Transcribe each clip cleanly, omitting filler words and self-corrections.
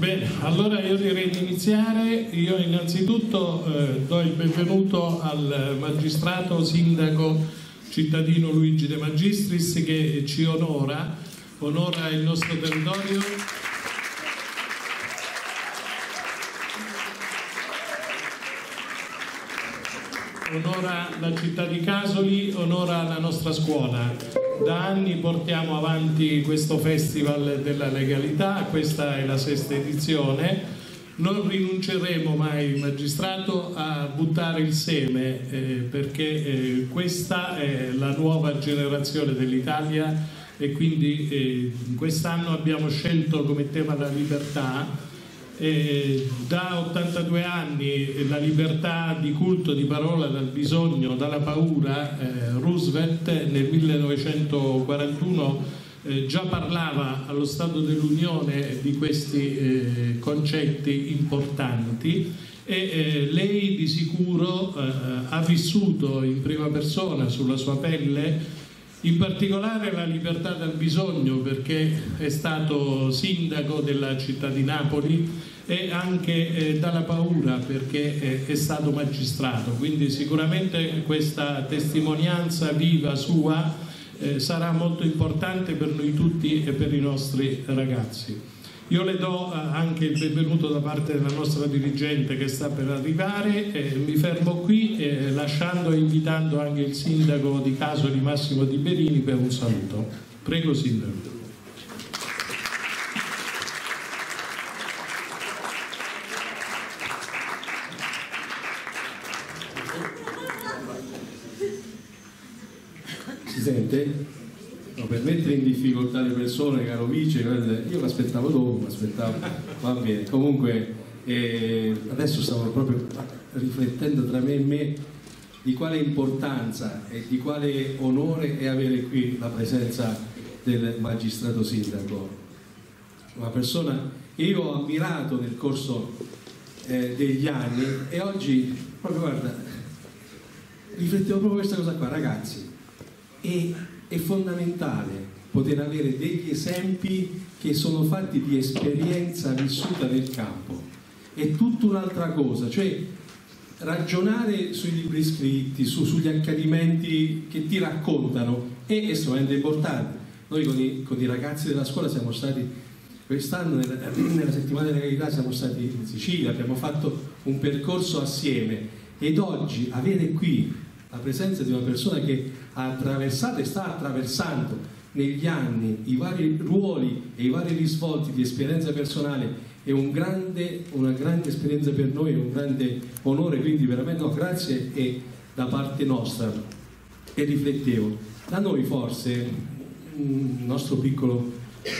Bene, allora io direi di iniziare. Io innanzitutto do il benvenuto al magistrato sindaco cittadino Luigi De Magistris, che ci onora il nostro territorio. Onora la città di Casoli, onora la nostra scuola. Da anni portiamo avanti questo Festival della Legalità, questa è la 6ª edizione. Non rinunceremo mai, magistrato, a buttare il seme perché questa è la nuova generazione dell'Italia e quindi quest'anno abbiamo scelto come tema la libertà. Da 82 anni la libertà di culto, di parola, dal bisogno, dalla paura. Roosevelt nel 1941 già parlava allo Stato dell'Unione di questi concetti importanti e lei di sicuro ha vissuto in prima persona sulla sua pelle in particolare la libertà dal bisogno, perché è stato sindaco della città di Napoli, e anche dalla paura, perché è stato magistrato. Quindi sicuramente questa testimonianza viva sua sarà molto importante per noi tutti e per i nostri ragazzi. Io le do anche il benvenuto da parte della nostra dirigente che sta per arrivare. Mi fermo qui lasciando e invitando anche il sindaco di Casoli, Massimo Di Berini, per un saluto. Prego, sindaco. Si sente? No, per mettere in difficoltà le persone, caro Vice, io mi aspettavo dopo, va bene. Comunque adesso stavo proprio riflettendo tra me e me di quale importanza e di quale onore è avere qui la presenza del magistrato sindaco, una persona che io ho ammirato nel corso degli anni, e oggi proprio, guarda, riflettevo proprio questa cosa qua, ragazzi. È fondamentale poter avere degli esempi che sono fatti di esperienza vissuta nel campo. È tutta un'altra cosa, cioè ragionare sui libri scritti, sugli accadimenti che ti raccontano è estremamente importante. Noi con i ragazzi della scuola siamo stati quest'anno nella settimana della legalità, siamo stati in Sicilia, abbiamo fatto un percorso assieme, ed oggi avere qui la presenza di una persona che ha attraversato e sta attraversando negli anni i vari ruoli e i vari risvolti di esperienza personale è una grande esperienza per noi, è un grande onore, quindi veramente grazie è da parte nostra. E riflettevo, da noi forse il nostro piccolo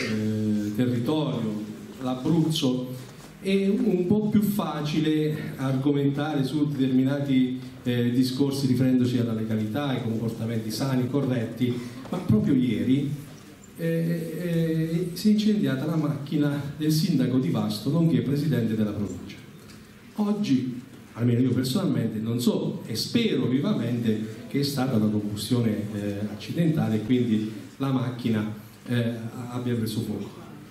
territorio, l'Abruzzo, è un po' più facile argomentare su determinati discorsi riferendosi alla legalità, ai comportamenti sani, corretti, ma proprio ieri si è incendiata la macchina del sindaco di Vasto, nonché presidente della provincia. Oggi, almeno io personalmente, non so e spero vivamente che è stata una combustione accidentale e quindi la macchina abbia preso fuoco.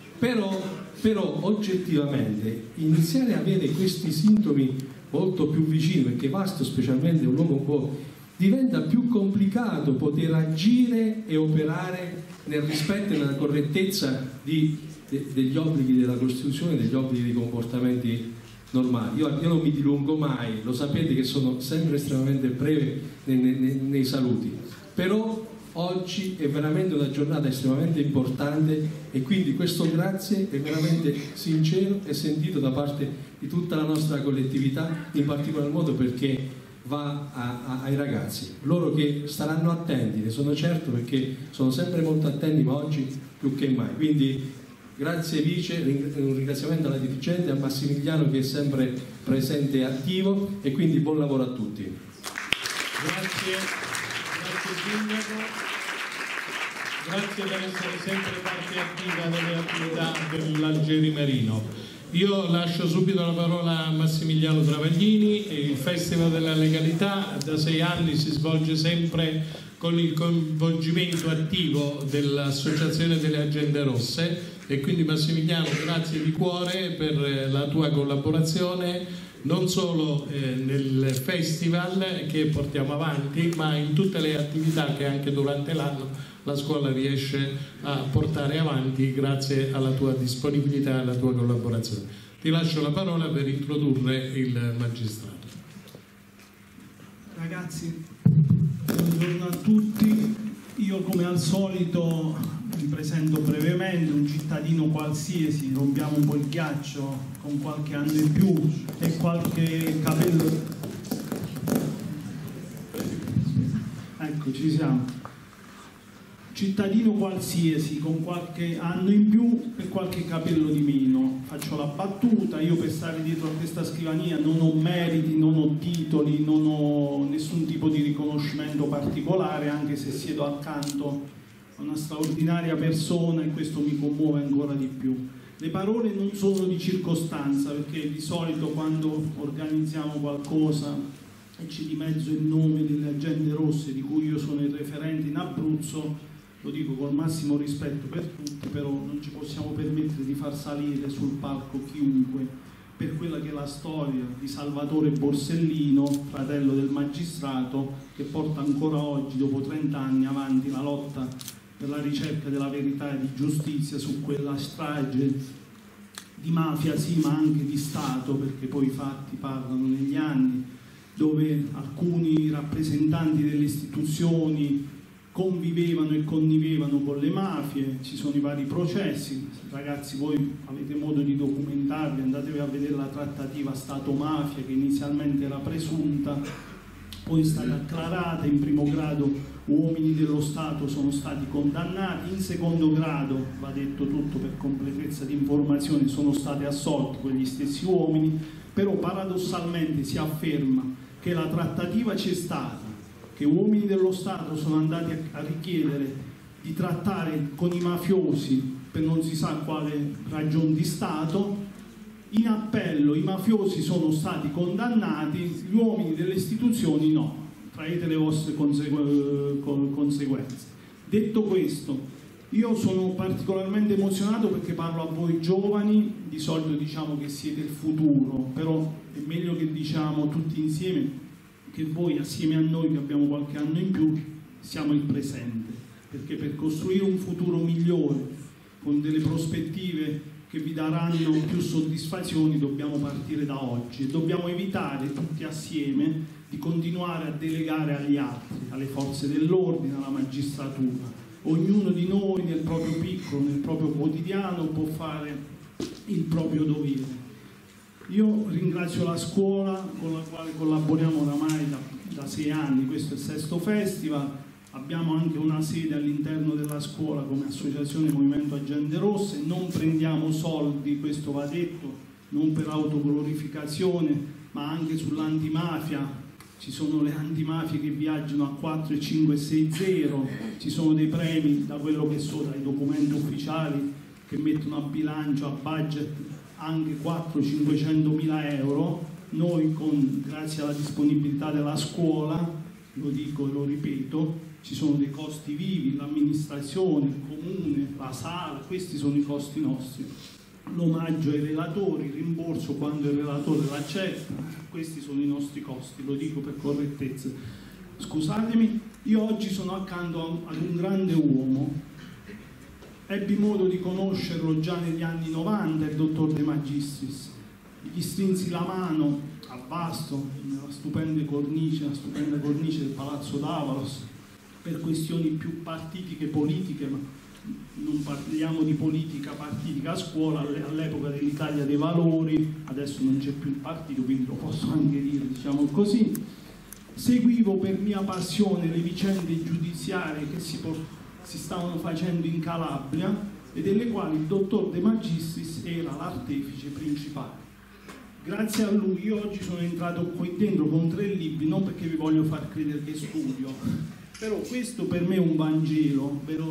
Però oggettivamente iniziare a avere questi sintomi molto più vicini, perché Vasto specialmente è un luogo un po', diventa più complicato poter agire e operare nel rispetto e nella correttezza degli obblighi della Costituzione, degli obblighi dei comportamenti normali. Io non mi dilungo mai, lo sapete che sono sempre estremamente breve nei saluti, però oggi è veramente una giornata estremamente importante e quindi questo grazie è veramente sincero e sentito da parte di tutta la nostra collettività, in particolar modo perché va ai ragazzi, loro che staranno attenti, ne sono certo, perché sono sempre molto attenti, ma oggi più che mai. Quindi grazie Vice, un ringraziamento alla dirigente e a Massimiliano che è sempre presente e attivo, e quindi buon lavoro a tutti. Grazie sindaco, grazie per essere sempre parte attiva delle attività dell'Algeri-Marino. Io lascio subito la parola a Massimiliano Travaglini. Il Festival della Legalità da 6 anni si svolge sempre con il coinvolgimento attivo dell'Associazione delle Agende Rosse, e quindi Massimiliano, grazie di cuore per la tua collaborazione non solo nel festival che portiamo avanti, ma in tutte le attività che anche durante l'anno la scuola riesce a portare avanti grazie alla tua disponibilità e alla tua collaborazione. Ti lascio la parola per introdurre il magistrato. Ragazzi, buongiorno a tutti. Io come al solito mi presento brevemente, un cittadino qualsiasi, rompiamo un po' il ghiaccio, con qualche anno in più e qualche capello. Ecco, ci siamo. Cittadino qualsiasi, con qualche anno in più e qualche capello di meno. Faccio la battuta, io per stare dietro a questa scrivania non ho meriti, non ho titoli, non ho nessun tipo di riconoscimento particolare, anche se siedo accanto a una straordinaria persona, e questo mi commuove ancora di più. Le parole non sono di circostanza, perché di solito quando organizziamo qualcosa e c'è di mezzo il nome delle Agende Rosse, di cui io sono il referente in Abruzzo, lo dico col massimo rispetto per tutti, però non ci possiamo permettere di far salire sul palco chiunque per quella che è la storia di Salvatore Borsellino, fratello del magistrato, che porta ancora oggi, dopo 30 anni, avanti la lotta per la ricerca della verità e di giustizia su quella strage di mafia, sì, ma anche di Stato, perché poi i fatti parlano negli anni, dove alcuni rappresentanti delle istituzioni convivevano e connivevano con le mafie. Ci sono i vari processi, ragazzi, voi avete modo di documentarvi, andatevi a vedere la trattativa Stato-mafia, che inizialmente era presunta, poi è stata acclarata. In primo grado uomini dello Stato sono stati condannati, in secondo grado, va detto tutto per completezza di informazione, sono stati assolti quegli stessi uomini, però paradossalmente si afferma che la trattativa c'è stata, che uomini dello Stato sono andati a richiedere di trattare con i mafiosi per non si sa quale ragione di Stato. In appello i mafiosi sono stati condannati, gli uomini delle istituzioni no. Traete le vostre conseguenze. Detto questo, io sono particolarmente emozionato perché parlo a voi giovani. Di solito diciamo che siete il futuro, però è meglio che diciamo tutti insieme che voi assieme a noi che abbiamo qualche anno in più siamo il presente, perché per costruire un futuro migliore con delle prospettive che vi daranno più soddisfazioni dobbiamo partire da oggi e dobbiamo evitare tutti assieme di continuare a delegare agli altri, alle forze dell'ordine, alla magistratura. Ognuno di noi nel proprio piccolo, nel proprio quotidiano può fare il proprio dovere. Io ringrazio la scuola con la quale collaboriamo oramai da 6 anni, questo è il 6º festival, abbiamo anche una sede all'interno della scuola come associazione Movimento Agende Rosse, non prendiamo soldi, questo va detto, non per autoglorificazione, ma anche sull'antimafia. Ci sono le antimafie che viaggiano a 4, 5, 6, 0, ci sono dei premi da quello che so, dai documenti ufficiali che mettono a bilancio, a budget, anche 400-500 mila euro. Noi grazie alla disponibilità della scuola, lo dico e lo ripeto, ci sono dei costi vivi, l'amministrazione, il comune, la sala, questi sono i costi nostri. L'omaggio ai relatori, il rimborso quando il relatore l'accetta, questi sono i nostri costi, lo dico per correttezza. Scusatemi, io oggi sono accanto ad un grande uomo. Ebbi modo di conoscerlo già negli anni 90, il dottor De Magistris. Gli strinsi la mano a Vasto, nella stupenda cornice del Palazzo d'Avalos, per questioni più partitiche politiche, ma non parliamo di politica partitica a scuola, all'epoca dell'Italia dei Valori, adesso non c'è più il partito, quindi lo posso anche dire, diciamo così. Seguivo per mia passione le vicende giudiziarie che si stavano facendo in Calabria e delle quali il dottor De Magistris era l'artefice principale. Grazie a lui io oggi sono entrato qui dentro con 3 libri, non perché vi voglio far credere che studio, però questo per me è un Vangelo, ve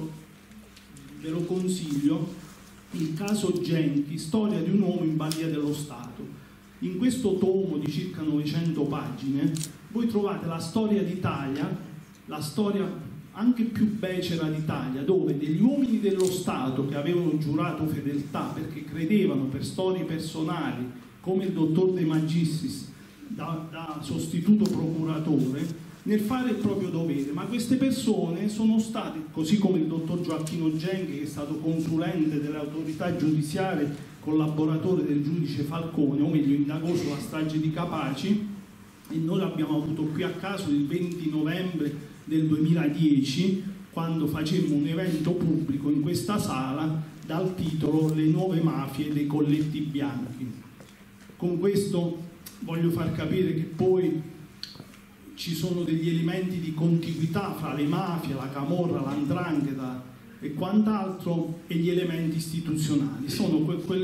lo consiglio, il caso Genchi, storia di un uomo in balia dello Stato. In questo tomo di circa 900 pagine voi trovate la storia d'Italia, la storia anche più becera d'Italia, dove degli uomini dello Stato che avevano giurato fedeltà perché credevano per storie personali, come il dottor De Magistris, da sostituto procuratore, nel fare il proprio dovere, ma queste persone sono state, così come il dottor Gioacchino Genchi, che è stato consulente delle autorità giudiziarie, collaboratore del giudice Falcone, o meglio indagò sulla strage di Capaci, e noi l'abbiamo avuto qui a caso il 20 novembre del 2010, quando facemmo un evento pubblico in questa sala dal titolo Le nuove mafie dei colletti bianchi. Con questo voglio far capire che poi ci sono degli elementi di contiguità fra le mafie, la camorra, l''ndrangheta e quant'altro, e gli elementi istituzionali. Sono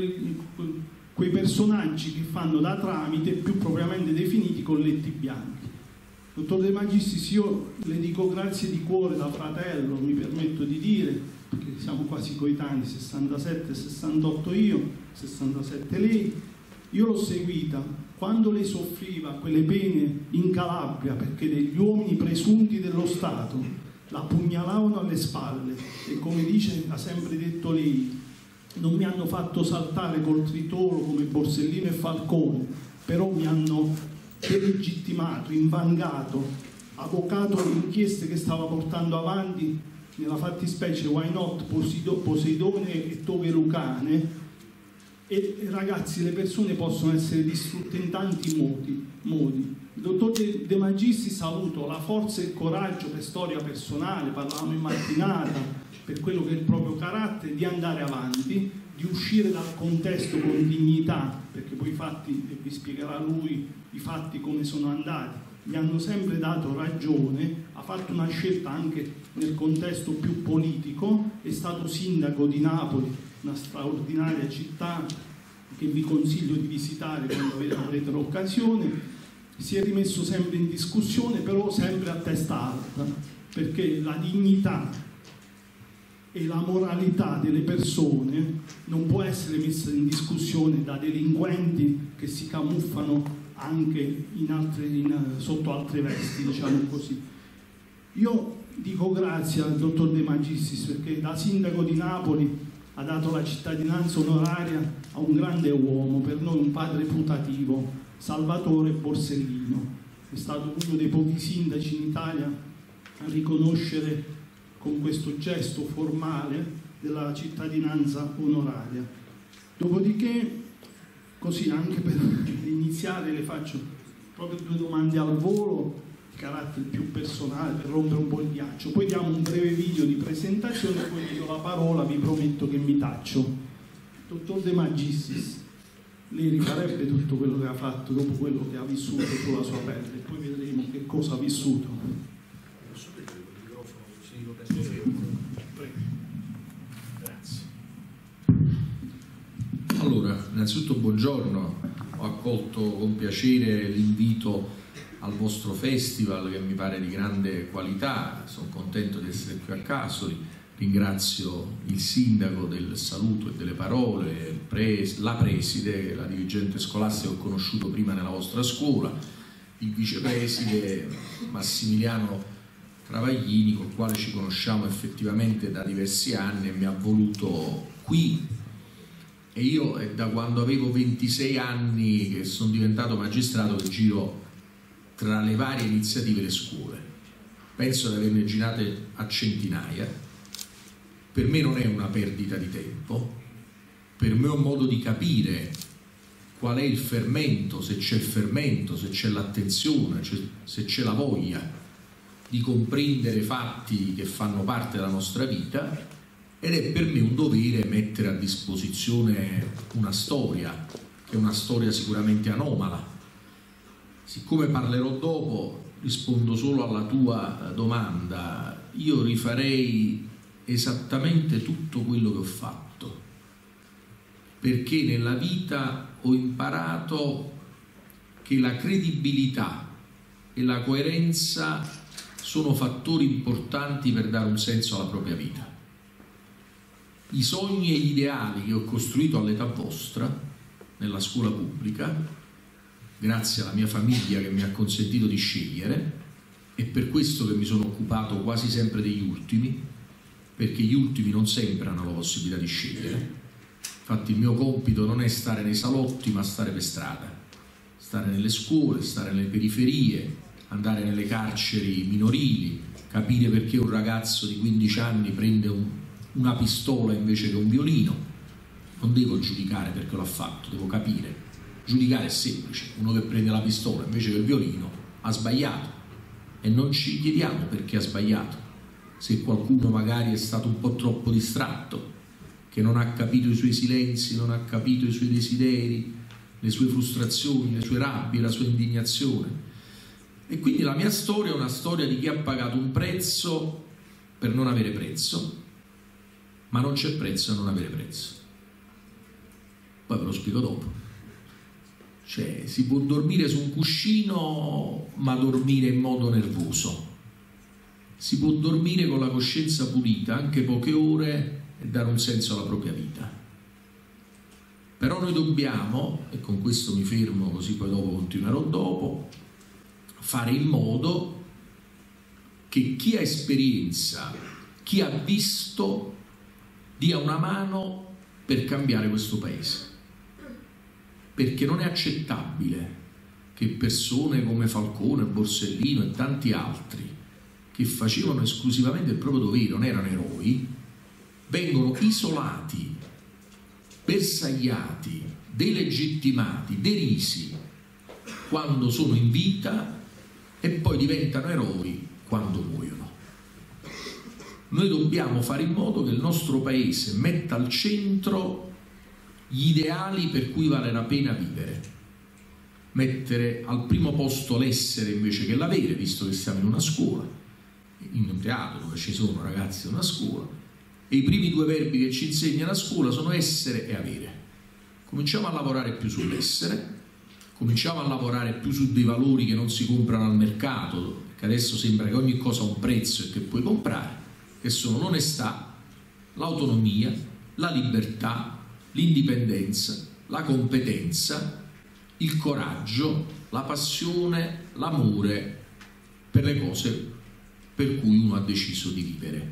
quei personaggi che fanno da tramite, più propriamente definiti colletti bianchi. Dottor De Magistris, io le dico grazie di cuore da fratello, mi permetto di dire, perché siamo quasi coetanei, 67, 68 io, 67 lei. Io l'ho seguita quando lei soffriva quelle pene in Calabria perché degli uomini presunti dello Stato la pugnalavano alle spalle e, come dice, ha sempre detto lei, non mi hanno fatto saltare col tritolo come Borsellino e Falcone, però mi hanno delegittimato, invangato, avvocato le inchieste che stava portando avanti, nella fattispecie Why Not, Poseidone e Toghe Lucane. E ragazzi, le persone possono essere distrutte in tanti modi. Il dottor De Magistris ha avuto la forza e il coraggio, per storia personale, parlavamo in mattinata, per quello che è il proprio carattere, di andare avanti, di uscire dal contesto con dignità, perché poi i fatti, e vi spiegherà lui i fatti come sono andati, gli hanno sempre dato ragione. Ha fatto una scelta anche nel contesto più politico, è stato sindaco di Napoli, una straordinaria città che vi consiglio di visitare quando avrete l'occasione. Si è rimesso sempre in discussione, però sempre a testa alta, perché la dignità e la moralità delle persone non può essere messa in discussione da delinquenti che si camuffano anche sotto altre vesti, diciamo così. Io dico grazie al dottor De Magistris perché da sindaco di Napoli ha dato la cittadinanza onoraria a un grande uomo, per noi un padre putativo, Salvatore Borsellino. È stato uno dei pochi sindaci in Italia a riconoscere con questo gesto formale della cittadinanza onoraria. Dopodiché, così anche per iniziare, le faccio proprio 2 domande al volo, carattere più personale, per rompere un po' il ghiaccio, poi diamo un breve video di presentazione e poi vi do la parola, vi prometto che mi taccio. Dottor De Magistris, lei rifarebbe tutto quello che ha fatto dopo quello che ha vissuto sulla sua pelle, e poi vedremo che cosa ha vissuto. Grazie. Allora, innanzitutto buongiorno, ho accolto con piacere l'invito al vostro festival che mi pare di grande qualità, sono contento di essere qui a Casoli, ringrazio il sindaco del saluto e delle parole, la preside, la dirigente scolastica che ho conosciuto prima nella vostra scuola, il vicepreside Massimiliano Travaglini, col quale ci conosciamo effettivamente da diversi anni e mi ha voluto qui, e io è da quando avevo 26 anni che sono diventato magistrato che giro tra le varie iniziative le scuole. Penso di averne girate a centinaia. Per me non è una perdita di tempo, per me è un modo di capire qual è il fermento, se c'è il fermento, se c'è l'attenzione, se c'è la voglia di comprendere fatti che fanno parte della nostra vita, ed è per me un dovere mettere a disposizione una storia, che è una storia sicuramente anomala. Siccome parlerò dopo, rispondo solo alla tua domanda. Io rifarei esattamente tutto quello che ho fatto, perché nella vita ho imparato che la credibilità e la coerenza sono fattori importanti per dare un senso alla propria vita. I sogni e gli ideali che ho costruito all'età vostra, nella scuola pubblica, grazie alla mia famiglia che mi ha consentito di scegliere, è per questo che mi sono occupato quasi sempre degli ultimi, perché gli ultimi non sempre hanno la possibilità di scegliere. Infatti il mio compito non è stare nei salotti, ma stare per strada, stare nelle scuole, stare nelle periferie, andare nelle carceri minorili, capire perché un ragazzo di 15 anni prende una pistola invece che un violino. Non devo giudicare perché l'ha fatto, devo capire. Giudicare è semplice: uno che prende la pistola invece che il violino ha sbagliato, e non ci chiediamo perché ha sbagliato. Se qualcuno magari è stato un po' troppo distratto, che non ha capito i suoi silenzi, non ha capito i suoi desideri, le sue frustrazioni, le sue rabbie, la sua indignazione. E quindi la mia storia è una storia di chi ha pagato un prezzo per non avere prezzo, ma non c'è prezzo a non avere prezzo. Poi ve lo spiego dopo. Cioè, si può dormire su un cuscino ma dormire in modo nervoso, si può dormire con la coscienza pulita anche poche ore e dare un senso alla propria vita. Però noi dobbiamo, e con questo mi fermo così poi dopo continuerò dopo, fare in modo che chi ha esperienza, chi ha visto, dia una mano per cambiare questo paese. Perché non è accettabile che persone come Falcone, Borsellino e tanti altri, che facevano esclusivamente il proprio dovere, non erano eroi, vengono isolati, bersagliati, delegittimati, derisi quando sono in vita e poi diventano eroi quando muoiono. Noi dobbiamo fare in modo che il nostro paese metta al centro gli ideali per cui vale la pena vivere, mettere al primo posto l'essere invece che l'avere, visto che siamo in una scuola, in un teatro dove ci sono ragazzi in una scuola, e i primi due verbi che ci insegna la scuola sono essere e avere. Cominciamo a lavorare più sull'essere, cominciamo a lavorare più su dei valori che non si comprano al mercato, perché adesso sembra che ogni cosa ha un prezzo e che puoi comprare, che sono l'onestà, l'autonomia, la libertà, l'indipendenza, la competenza, il coraggio, la passione, l'amore per le cose per cui uno ha deciso di vivere.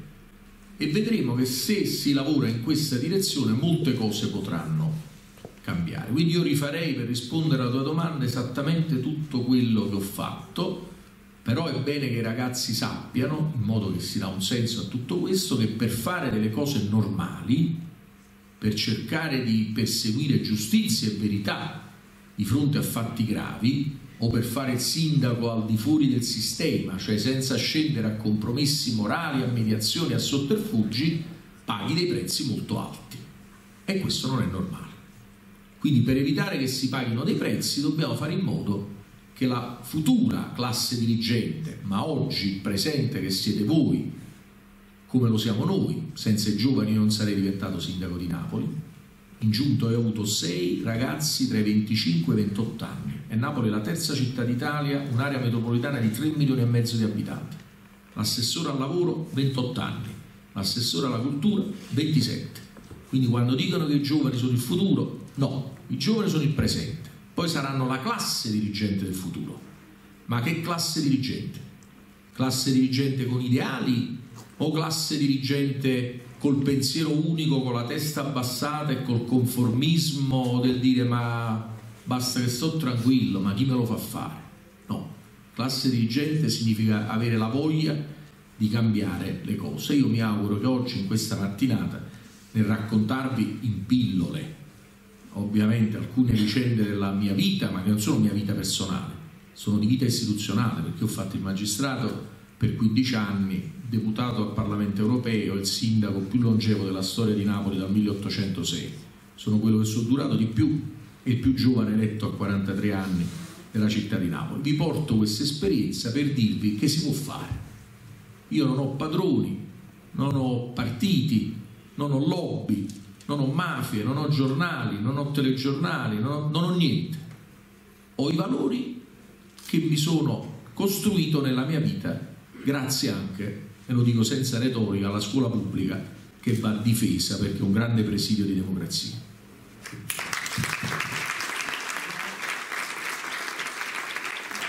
E vedremo che se si lavora in questa direzione molte cose potranno cambiare. Quindi io rifarei, per rispondere alla tua domanda, esattamente tutto quello che ho fatto, però è bene che i ragazzi sappiano, in modo che si dà un senso a tutto questo, che per fare delle cose normali, per cercare di perseguire giustizia e verità di fronte a fatti gravi, o per fare il sindaco al di fuori del sistema, cioè senza scendere a compromessi morali, a mediazioni, a sotterfugi, paghi dei prezzi molto alti. E questo non è normale. Quindi per evitare che si paghino dei prezzi dobbiamo fare in modo che la futura classe dirigente, ma oggi il presente che siete voi, come lo siamo noi, senza i giovani non sarei diventato sindaco di Napoli. In giunta ho avuto 6 ragazzi tra i 25 e i 28 anni, e Napoli è la terza città d'Italia, un'area metropolitana di 3 milioni e mezzo di abitanti. L'assessore al lavoro 28 anni, l'assessore alla cultura 27. Quindi quando dicono che i giovani sono il futuro, no, i giovani sono il presente, poi saranno la classe dirigente del futuro. Ma che classe dirigente? Classe dirigente con ideali o classe dirigente col pensiero unico, con la testa abbassata e col conformismo del dire ma basta che sto tranquillo, ma chi me lo fa fare? No, classe dirigente significa avere la voglia di cambiare le cose. Io mi auguro che oggi, in questa mattinata, nel raccontarvi in pillole ovviamente alcune vicende della mia vita, ma che non sono mia vita personale, sono di vita istituzionale, perché ho fatto il magistrato per 15 anni, deputato al Parlamento europeo, il sindaco più longevo della storia di Napoli dal 1806. Sono quello che sono durato di più e il più giovane eletto a 43 anni della città di Napoli. Vi porto questa esperienza per dirvi che si può fare. Io non ho padroni, non ho partiti, non ho lobby, non ho mafie, non ho giornali, non ho telegiornali, non ho niente. Ho i valori che mi sono costruito nella mia vita, grazie anche, e lo dico senza retorica, alla scuola pubblica, che va difesa perché è un grande presidio di democrazia.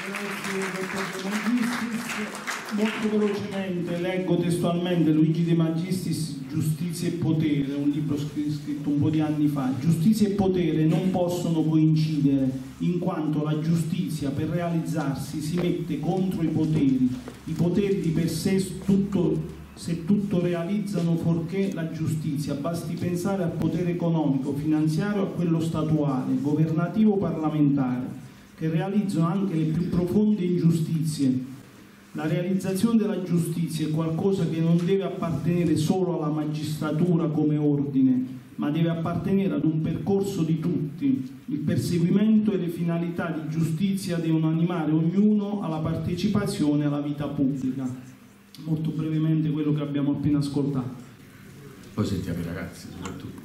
Grazie, dottor De Magistris. Molto velocemente leggo testualmente Luigi De Magistris, Giustizia e potere, un libro scritto un po' di anni fa. Giustizia e potere non possono coincidere, in quanto la giustizia per realizzarsi si mette contro i poteri di per sé se tutto realizzano fuorché la giustizia. Basti pensare al potere economico, finanziario, a quello statuale, governativo, parlamentare, che realizzano anche le più profonde ingiustizie. La realizzazione della giustizia è qualcosa che non deve appartenere solo alla magistratura come ordine, ma deve appartenere ad un percorso di tutti. Il perseguimento e le finalità di giustizia devono animare ognuno alla partecipazione alla vita pubblica. Molto brevemente quello che abbiamo appena ascoltato. Poi sentiamo i ragazzi soprattutto.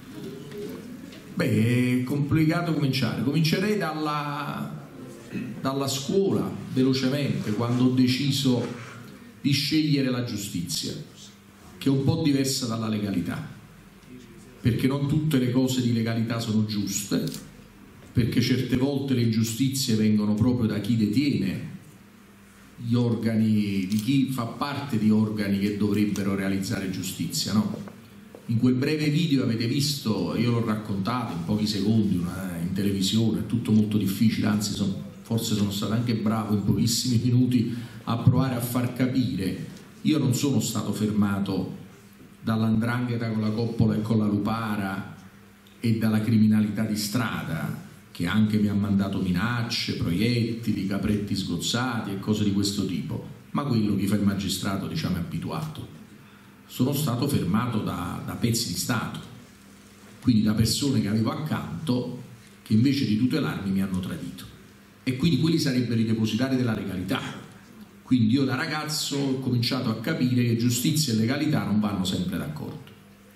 Beh, è complicato cominciare. Comincerei dalla scuola, velocemente, quando ho deciso di scegliere la giustizia, che è un po' diversa dalla legalità, perché non tutte le cose di legalità sono giuste, perché certe volte le ingiustizie vengono proprio da chi detiene gli organi, di chi fa parte di organi che dovrebbero realizzare giustizia, no? In quel breve video avete visto, io l'ho raccontato in pochi secondi in televisione, è tutto molto difficile, anzi forse sono stato anche bravo in pochissimi minuti a provare a far capire. Io non sono stato fermato dall''ndrangheta con la coppola e con la lupara e dalla criminalità di strada, che anche mi ha mandato minacce, proiettili, capretti sgozzati e cose di questo tipo, ma quello che fa il magistrato, diciamo, è abituato. Sono stato fermato da pezzi di Stato, quindi da persone che avevo accanto che invece di tutelarmi mi hanno tradito, e quindi quelli sarebbero i depositari della legalità. Quindi io da ragazzo ho cominciato a capire che giustizia e legalità non vanno sempre d'accordo.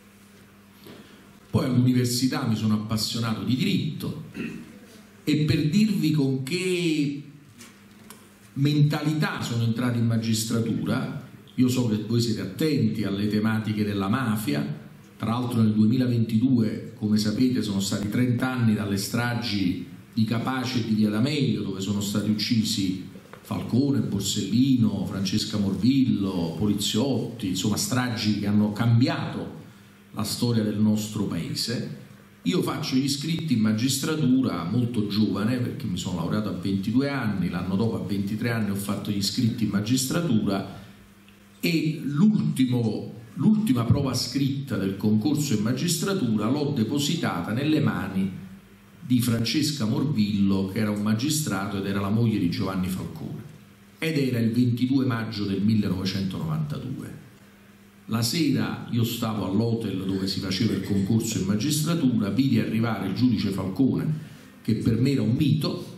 Poi all'università mi sono appassionato di diritto, e per dirvi con che mentalità sono entrato in magistratura, io so che voi siete attenti alle tematiche della mafia. Tra l'altro nel 2022, come sapete, sono stati 30 anni dalle stragi di Capaci e di Via D'Amelio, dove sono stati uccisi Falcone, Borsellino, Francesca Morvillo, poliziotti, insomma stragi che hanno cambiato la storia del nostro paese. Io faccio gli iscritti in magistratura molto giovane, perché mi sono laureato a 22 anni, l'anno dopo a 23 anni ho fatto gli iscritti in magistratura, e l'ultima prova scritta del concorso in magistratura l'ho depositata nelle mani di Francesca Morvillo, che era un magistrato ed era la moglie di Giovanni Falcone, ed era il 22 maggio del 1992. La sera io stavo all'hotel dove si faceva il concorso in magistratura, vidi arrivare il giudice Falcone, che per me era un mito,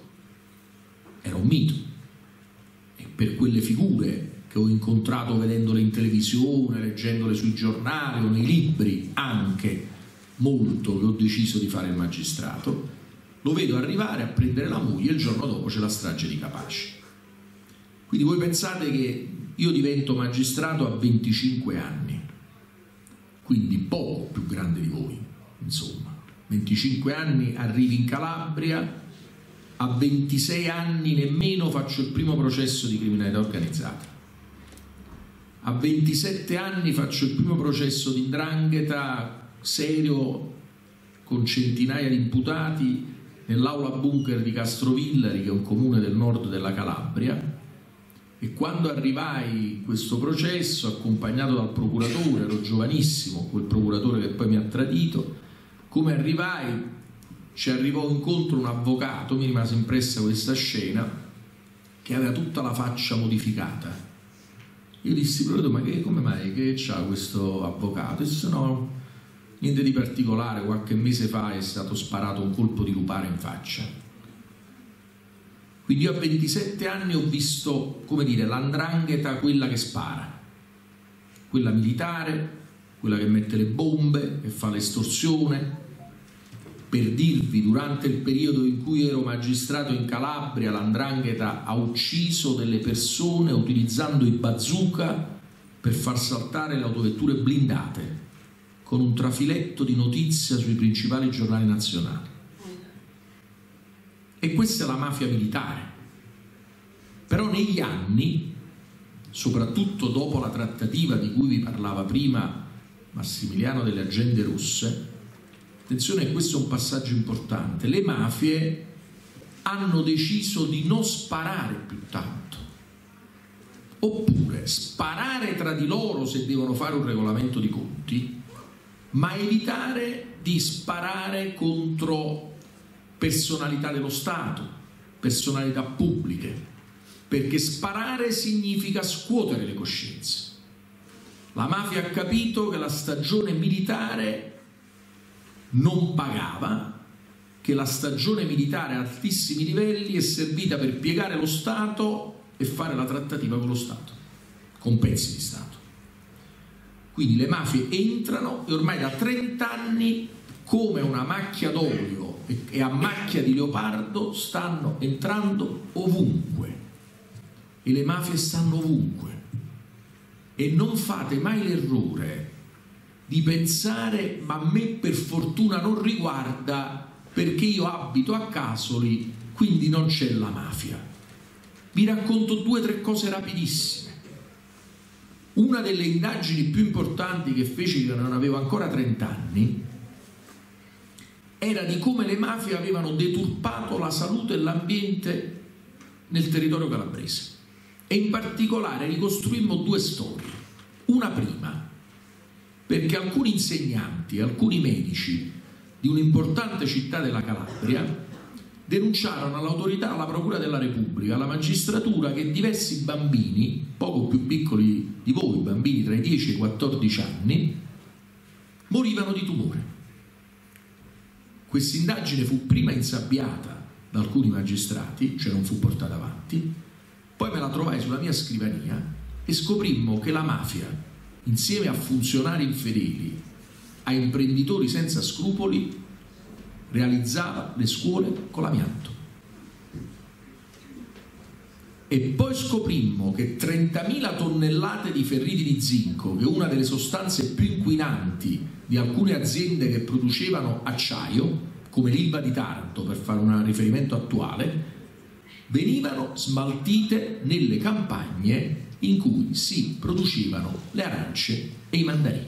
e per quelle figure che ho incontrato vedendole in televisione, leggendole sui giornali o nei libri, anche molto, che ho deciso di fare il magistrato. Lo vedo arrivare a prendere la moglie, e il giorno dopo c'è la strage di Capaci. Quindi voi pensate che io divento magistrato a 25 anni, quindi poco più grande di voi, insomma. 25 anni arrivi in Calabria, a 26 anni nemmeno faccio il primo processo di criminalità organizzata. A 27 anni faccio il primo processo di 'ndrangheta serio, con centinaia di imputati, nell'aula bunker di Castrovillari, che è un comune del nord della Calabria. E quando arrivai in questo processo, accompagnato dal procuratore, ero giovanissimo, quel procuratore che poi mi ha tradito, come arrivai, ci arrivò incontro un avvocato, mi rimase impressa questa scena, che aveva tutta la faccia modificata. Io dissi, ma come mai, che c'ha questo avvocato? E disse, no, niente di particolare, qualche mese fa è stato sparato un colpo di lupara in faccia. Quindi io a 27 anni ho visto, come dire, l''ndrangheta, quella che spara, quella militare, quella che mette le bombe, che fa l'estorsione. Per dirvi, durante il periodo in cui ero magistrato in Calabria, l''ndrangheta ha ucciso delle persone utilizzando i bazooka per far saltare le autovetture blindate, con un trafiletto di notizia sui principali giornali nazionali. E questa è la mafia militare. Però negli anni, soprattutto dopo la trattativa di cui vi parlava prima Massimiliano delle agende rosse, attenzione, questo è un passaggio importante, le mafie hanno deciso di non sparare più tanto, oppure sparare tra di loro se devono fare un regolamento di conti, ma evitare di sparare contro personalità dello Stato, personalità pubbliche, perché sparare significa scuotere le coscienze. La mafia ha capito che la stagione militare non pagava, che la stagione militare a altissimi livelli è servita per piegare lo Stato e fare la trattativa con lo Stato, con pezzi di Stato. Quindi le mafie entrano e ormai da 30 anni, come una macchia d'olio e a macchia di leopardo, stanno entrando ovunque. E le mafie stanno ovunque. E non fate mai l'errore di pensare: ma a me per fortuna non riguarda, perché io abito a Casoli, quindi non c'è la mafia. Vi racconto 2 o 3 cose rapidissime. Una delle indagini più importanti che feci, che non avevo ancora 30 anni, era di come le mafie avevano deturpato la salute e l'ambiente nel territorio calabrese. E in particolare ricostruimmo 2 storie. Una prima, perché alcuni insegnanti, alcuni medici di un'importante città della Calabria denunciarono all'autorità, alla Procura della Repubblica, alla magistratura, che diversi bambini, poco più piccoli di voi, bambini tra i 10 e i 14 anni, morivano di tumore. Questa indagine fu prima insabbiata da alcuni magistrati, cioè non fu portata avanti, poi me la trovai sulla mia scrivania e scoprimmo che la mafia, insieme a funzionari infedeli, a imprenditori senza scrupoli, realizzava le scuole con l'amianto. E poi scoprimmo che 30.000 tonnellate di ferriti di zinco, che è una delle sostanze più inquinanti di alcune aziende che producevano acciaio, come l'Ilva di Taranto per fare un riferimento attuale, venivano smaltite nelle campagne in cui si producevano le arance e i mandarini.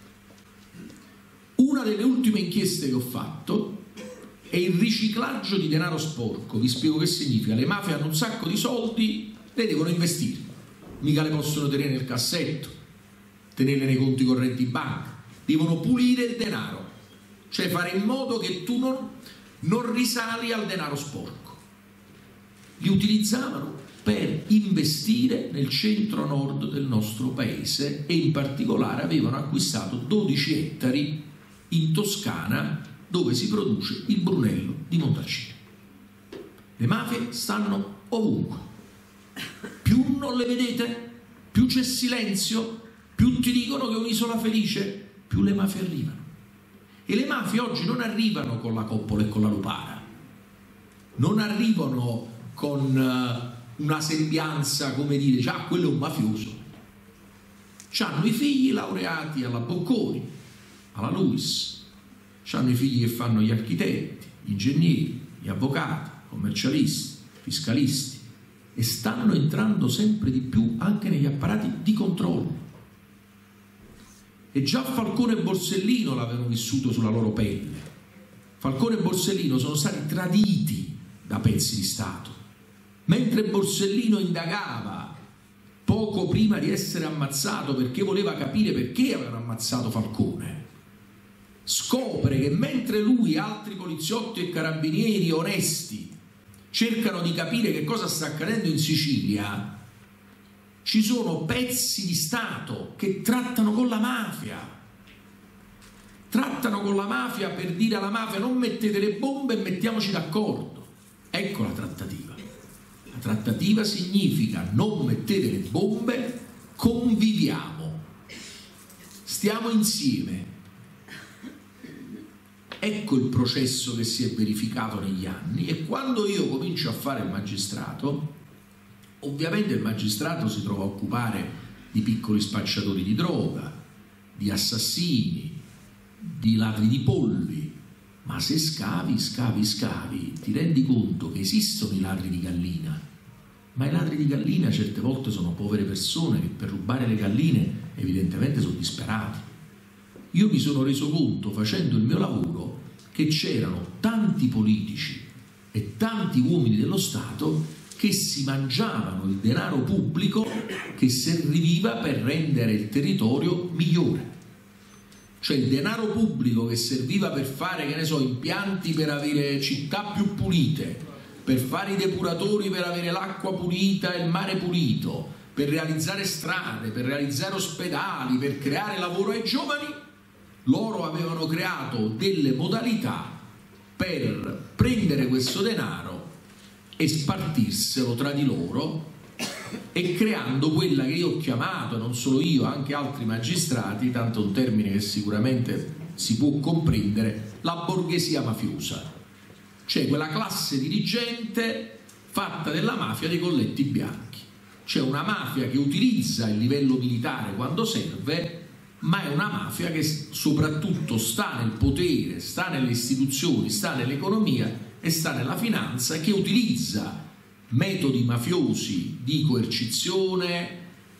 Una delle ultime inchieste che ho fatto è il riciclaggio di denaro sporco. Vi spiego che significa. Le mafie hanno un sacco di soldi, le devono investire, mica le possono tenere nel cassetto, tenerle nei conti correnti in banca, devono pulire il denaro, cioè fare in modo che tu non risali al denaro sporco. Li utilizzavano per investire nel centro-nord del nostro paese e in particolare avevano acquistato 12 ettari in Toscana, dove si produce il Brunello di Montalcino. Le mafie stanno ovunque. Più non le vedete, più c'è silenzio, più ti dicono che è un'isola felice, più le mafie arrivano. E le mafie oggi non arrivano con la coppola e con la lupara, non arrivano con una sembianza, come dire, già quello è un mafioso. C'hanno i figli laureati alla Bocconi, alla Luis, c'hanno i figli che fanno gli architetti, gli ingegneri, gli avvocati, commercialisti, fiscalisti, e stanno entrando sempre di più anche negli apparati di controllo. E già Falcone e Borsellino l'avevano vissuto sulla loro pelle. Falcone e Borsellino sono stati traditi da pezzi di Stato. Mentre Borsellino indagava poco prima di essere ammazzato perché voleva capire perché avevano ammazzato Falcone, scopre che mentre lui e altri poliziotti e carabinieri onesti cercano di capire che cosa sta accadendo in Sicilia, ci sono pezzi di Stato che trattano con la mafia. Trattano con la mafia per dire alla mafia: non mettete le bombe e mettiamoci d'accordo. Ecco la trattativa. La trattativa significa: non mettete le bombe, conviviamo, stiamo insieme. Ecco il processo che si è verificato negli anni. E quando io comincio a fare il magistrato, ovviamente il magistrato si trova a occupare di piccoli spacciatori di droga, di assassini, di ladri di polli, ma se scavi, ti rendi conto che esistono i ladri di gallina, ma i ladri di gallina certe volte sono povere persone che per rubare le galline evidentemente sono disperati. Io mi sono reso conto, facendo il mio lavoro, che c'erano tanti politici e tanti uomini dello Stato che si mangiavano il denaro pubblico che serviva per rendere il territorio migliore. Cioè il denaro pubblico che serviva per fare, che ne so, impianti per avere città più pulite, per fare i depuratori per avere l'acqua pulita e il mare pulito, per realizzare strade, per realizzare ospedali, per creare lavoro ai giovani, loro avevano creato delle modalità per prendere questo denaro e spartirselo tra di loro, e creando quella che io ho chiamato, non solo io, anche altri magistrati, tanto un termine che sicuramente si può comprendere, la borghesia mafiosa, cioè quella classe dirigente fatta della mafia dei colletti bianchi. C'è una mafia che utilizza il livello militare quando serve, ma è una mafia che soprattutto sta nel potere, sta nelle istituzioni, sta nell'economia e sta nella finanza, e che utilizza metodi mafiosi di coercizione,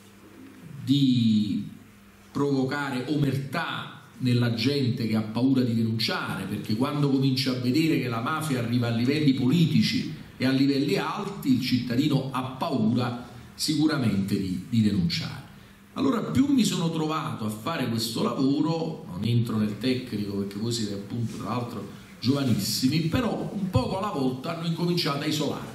di provocare omertà nella gente che ha paura di denunciare, perché quando comincia a vedere che la mafia arriva a livelli politici e a livelli alti, il cittadino ha paura sicuramente di denunciare. Allora più mi sono trovato a fare questo lavoro, non entro nel tecnico perché voi siete appunto tra l'altro giovanissimi, però un poco alla volta hanno incominciato a isolarmi.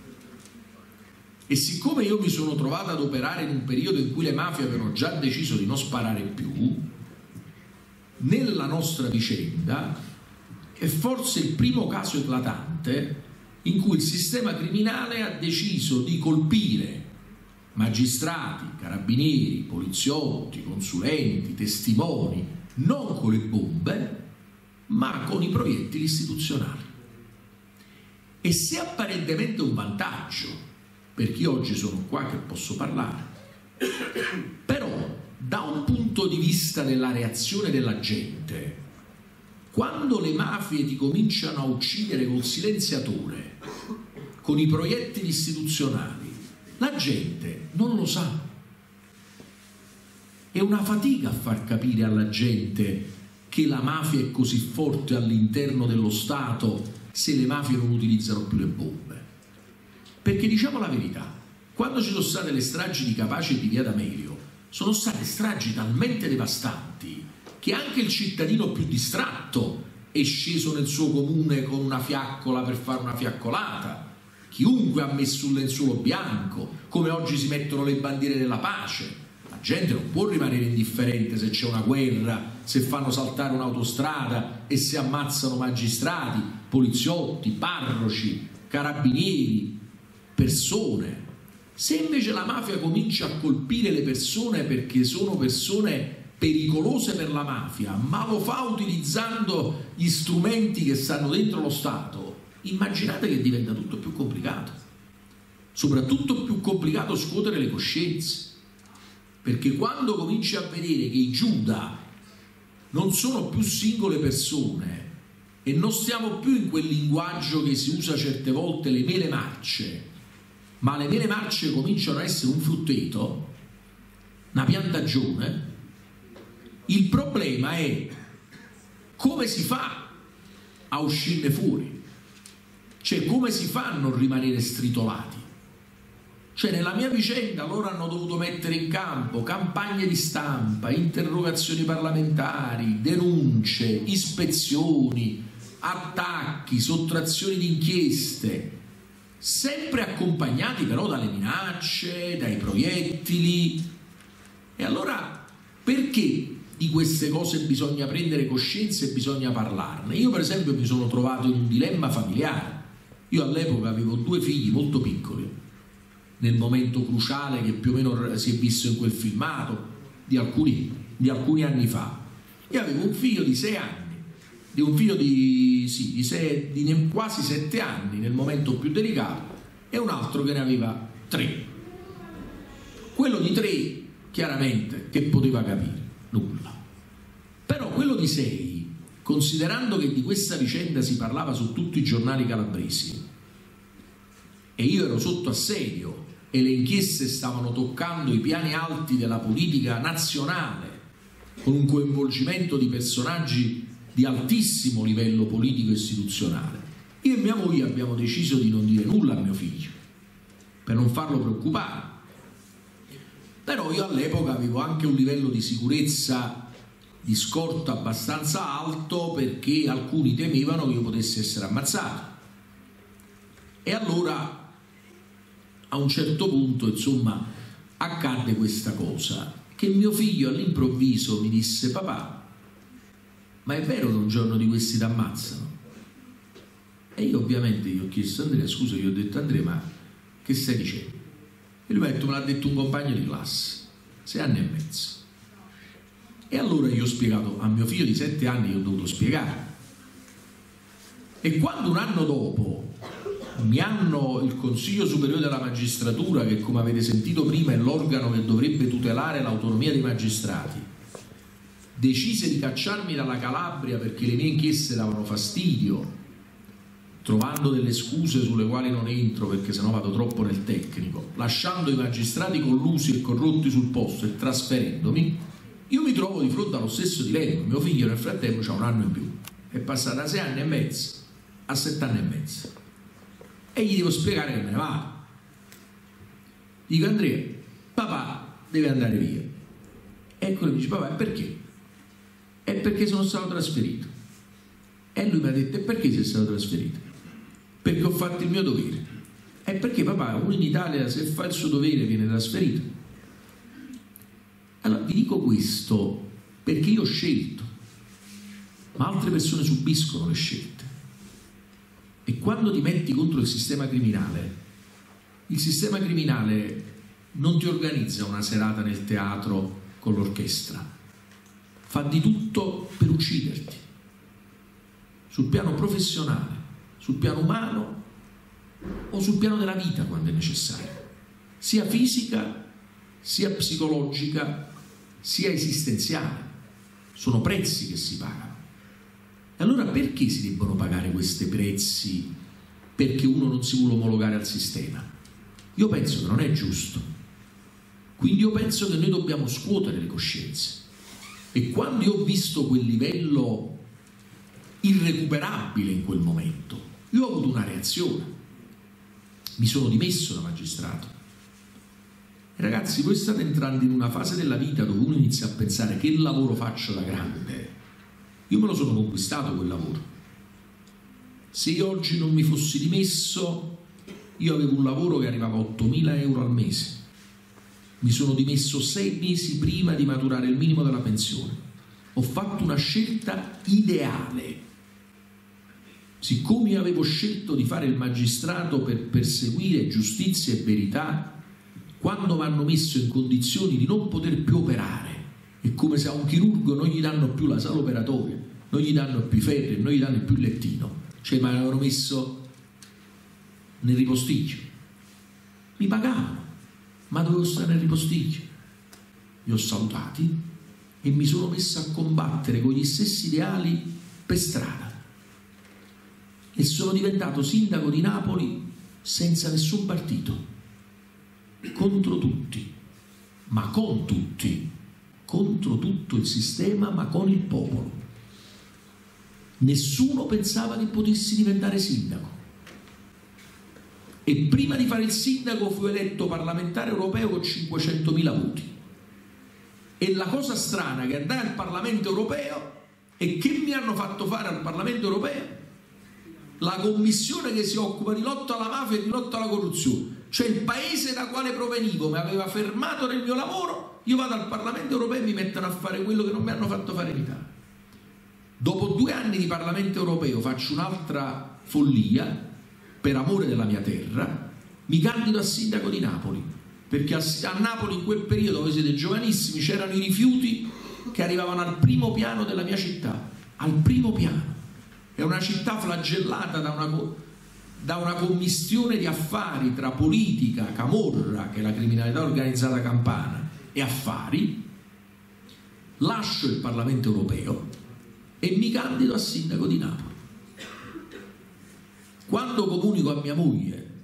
E siccome io mi sono trovato ad operare in un periodo in cui le mafie avevano già deciso di non sparare più, nella nostra vicenda è forse il primo caso eclatante in cui il sistema criminale ha deciso di colpire magistrati, carabinieri, poliziotti, consulenti, testimoni, non con le bombe, ma con i proiettili istituzionali. E se apparentemente è un vantaggio, perché io oggi sono qua che posso parlare, però da un punto di vista della reazione della gente, quando le mafie ti cominciano a uccidere col silenziatore, con i proiettili istituzionali, la gente non lo sa. È una fatica a far capire alla gente che la mafia è così forte all'interno dello Stato se le mafie non utilizzano più le bombe. Perché diciamo la verità, quando ci sono state le stragi di Capaci e di Via D'Amelio, sono state stragi talmente devastanti che anche il cittadino più distratto è sceso nel suo comune con una fiaccola per fare una fiaccolata. Chiunque ha messo un lenzuolo bianco, come oggi si mettono le bandiere della pace. La gente non può rimanere indifferente se c'è una guerra, se fanno saltare un'autostrada e se ammazzano magistrati, poliziotti, parroci, carabinieri, persone. Se invece la mafia comincia a colpire le persone perché sono persone pericolose per la mafia, ma lo fa utilizzando gli strumenti che stanno dentro lo Stato, immaginate che diventa tutto più complicato. Soprattutto più complicato scuotere le coscienze, perché quando cominci a vedere che i Giuda non sono più singole persone e non stiamo più in quel linguaggio che si usa certe volte, le mele marce, ma le mele marce cominciano a essere un frutteto, una piantagione, il problema è come si fa a uscirne fuori, cioè come si fa a non rimanere stritolati. Cioè nella mia vicenda loro hanno dovuto mettere in campo campagne di stampa, interrogazioni parlamentari, denunce, ispezioni, attacchi, sottrazioni di inchieste, sempre accompagnati però dalle minacce, dai proiettili. E allora perché di queste cose bisogna prendere coscienza e bisogna parlarne? Io per esempio mi sono trovato in un dilemma familiare. Io all'epoca avevo 2 figli molto piccoli, nel momento cruciale che più o meno si è visto in quel filmato di alcuni anni fa. Io avevo un figlio di 6 anni, di un figlio di quasi 7 anni nel momento più delicato, e un altro che ne aveva 3. Quello di 3 chiaramente che poteva capire nulla, però quello di 6, considerando che di questa vicenda si parlava su tutti i giornali calabresi e io ero sotto assedio e le inchieste stavano toccando i piani alti della politica nazionale, con un coinvolgimento di personaggi di altissimo livello politico e istituzionale, io e mia moglie abbiamo deciso di non dire nulla a mio figlio per non farlo preoccupare. Però io all'epoca avevo anche un livello di sicurezza di scorta abbastanza alto, perché alcuni temevano che io potessi essere ammazzato. E allora a un certo punto, insomma, accadde questa cosa, che mio figlio all'improvviso mi disse: papà, ma è vero che un giorno di questi ti ammazzano? E io ovviamente gli ho chiesto: Andrea, scusa, gli ho detto: Andrea, ma che stai dicendo? E lui mi ha detto: me l'ha detto un compagno di classe, 6 anni e mezzo. E allora io ho spiegato a mio figlio di 7 anni, io ho dovuto spiegare. E quando un anno dopo il Consiglio Superiore della Magistratura, che come avete sentito prima è l'organo che dovrebbe tutelare l'autonomia dei magistrati, decise di cacciarmi dalla Calabria perché le mie inchieste davano fastidio, trovando delle scuse sulle quali non entro perché sennò vado troppo nel tecnico, lasciando i magistrati collusi e corrotti sul posto e trasferendomi, io mi trovo di fronte allo stesso dilemma. Mio figlio nel frattempo ha 1 anno in più, è passato da 6 anni e mezzo a 7 anni e mezzo, e gli devo spiegare che me ne vado. Dico: Andrea, papà deve andare via. Ecco, mi dice: papà, e perché? È perché sono stato trasferito. E lui mi ha detto: e perché sei stato trasferito? Perché ho fatto il mio dovere. E perché, papà, uno in Italia se fa il suo dovere viene trasferito? Allora vi dico questo perché io ho scelto, ma altre persone subiscono le scelte. E quando ti metti contro il sistema criminale non ti organizza una serata nel teatro con l'orchestra, fa di tutto per ucciderti, sul piano professionale, sul piano umano o sul piano della vita quando è necessario, sia fisica, sia psicologica, sia esistenziale. Sono prezzi che si pagano. E allora perché si debbono pagare questi prezzi perché uno non si vuole omologare al sistema? Io penso che non è giusto. Quindi io penso che noi dobbiamo scuotere le coscienze. E quando io ho visto quel livello irrecuperabile in quel momento, io ho avuto una reazione. Mi sono dimesso da magistrato. E ragazzi, voi state entrando in una fase della vita dove uno inizia a pensare: che lavoro faccio da grande? Io me lo sono conquistato quel lavoro. Se io oggi non mi fossi dimesso, io avevo un lavoro che arrivava a 8.000 euro al mese. Mi sono dimesso 6 mesi prima di maturare il minimo della pensione. Ho fatto una scelta ideale. Siccome io avevo scelto di fare il magistrato per perseguire giustizia e verità, quando mi hanno messo in condizioni di non poter più operare, è come se a un chirurgo non gli danno più la sala operatoria, non gli danno più i ferri, non gli danno più il lettino, cioè mi avevano messo nel ripostiglio. Mi pagavano, ma dovevo stare nel ripostiglio. Li ho salutati e mi sono messo a combattere con gli stessi ideali per strada. E sono diventato sindaco di Napoli senza nessun partito, contro tutti, ma con tutti, contro tutto il sistema, ma con il popolo. Nessuno pensava che potessi diventare sindaco. E prima di fare il sindaco fui eletto parlamentare europeo con 500.000 voti. E la cosa strana che andai al Parlamento europeo e che mi hanno fatto fare al Parlamento europeo la commissione che si occupa di lotta alla mafia e di lotta alla corruzione. Cioè il paese da quale provenivo mi aveva fermato nel mio lavoro, io vado al Parlamento europeo e mi mettono a fare quello che non mi hanno fatto fare in Italia. Dopo 2 anni di Parlamento europeo faccio un'altra follia, per amore della mia terra, mi candido a sindaco di Napoli, perché a Napoli in quel periodo, voi siete giovanissimi, c'erano i rifiuti che arrivavano al primo piano della mia città, al primo piano. È una città flagellata da una commistione di affari tra politica, camorra, che è la criminalità organizzata campana, e affari. Lascio il Parlamento europeo e mi candido a sindaco di Napoli. Quando comunico a mia moglie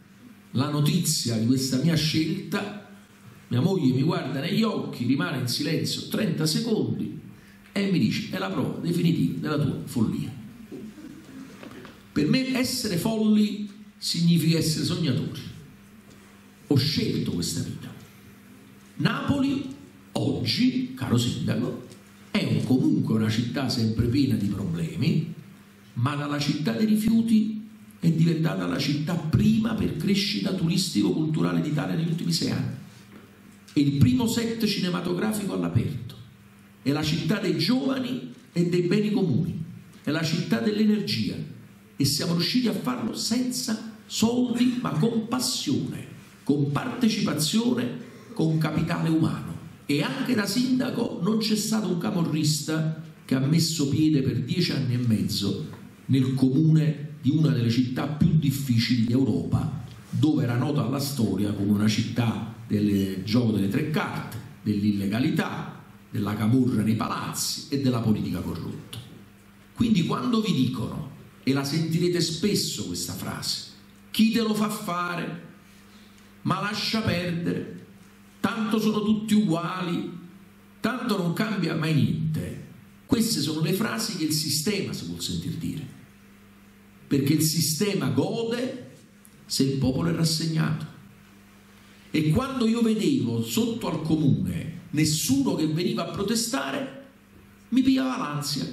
la notizia di questa mia scelta, mia moglie mi guarda negli occhi, rimane in silenzio 30 secondi e mi dice: è la prova definitiva della tua follia. Per me essere folli significa essere sognatori. Ho scelto questa vita. Napoli oggi, caro sindaco, è comunque una città sempre piena di problemi, ma dalla città dei rifiuti è diventata la città prima per crescita turistico-culturale d'Italia negli ultimi 6 anni. È il primo set cinematografico all'aperto, è la città dei giovani e dei beni comuni, è la città dell'energia, e siamo riusciti a farlo senza soldi, ma con passione, con partecipazione, con capitale umano. E anche da sindaco non c'è stato un camorrista che ha messo piede per 10 anni e mezzo nel comune di una delle città più difficili d'Europa, dove era nota alla storia come una città del gioco delle 3 carte, dell'illegalità, della camorra nei palazzi e della politica corrotta. Quindi quando vi dicono, e la sentirete spesso questa frase: chi te lo fa fare? Ma lascia perdere, tanto sono tutti uguali, tanto non cambia mai niente. Queste sono le frasi che il sistema si vuol sentir dire, perché il sistema gode se il popolo è rassegnato. E quando io vedevo sotto al comune nessuno che veniva a protestare, mi pigliava l'ansia,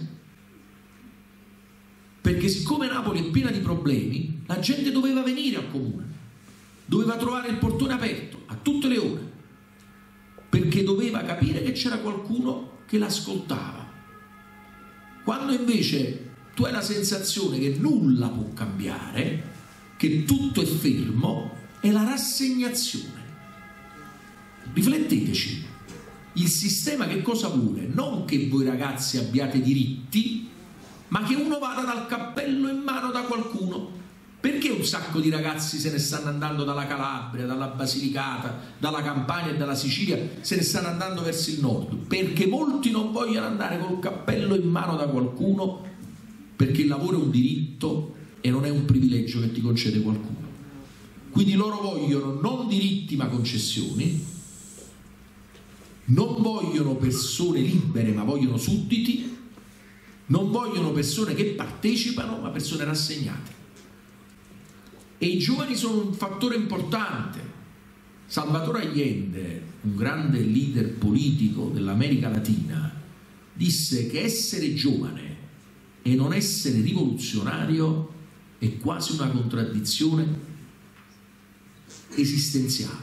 perché siccome Napoli è piena di problemi, la gente doveva venire al comune, doveva trovare il portone aperto a tutte le ore, perché doveva capire che c'era qualcuno che l'ascoltava. Quando invece tu hai la sensazione che nulla può cambiare, che tutto è fermo, è la rassegnazione. Rifletteteci, il sistema che cosa vuole? Non che voi ragazzi abbiate diritti, ma che uno vada dal cappello in mano da qualcuno. Perché un sacco di ragazzi se ne stanno andando dalla Calabria, dalla Basilicata, dalla Campania e dalla Sicilia, se ne stanno andando verso il nord? Perché molti non vogliono andare col cappello in mano da qualcuno, perché il lavoro è un diritto e non è un privilegio che ti concede qualcuno. Quindi loro vogliono non diritti ma concessioni, non vogliono persone libere ma vogliono sudditi, non vogliono persone che partecipano ma persone rassegnate. E i giovani sono un fattore importante. Salvador Allende, un grande leader politico dell'America Latina, disse che essere giovane e non essere rivoluzionario è quasi una contraddizione esistenziale.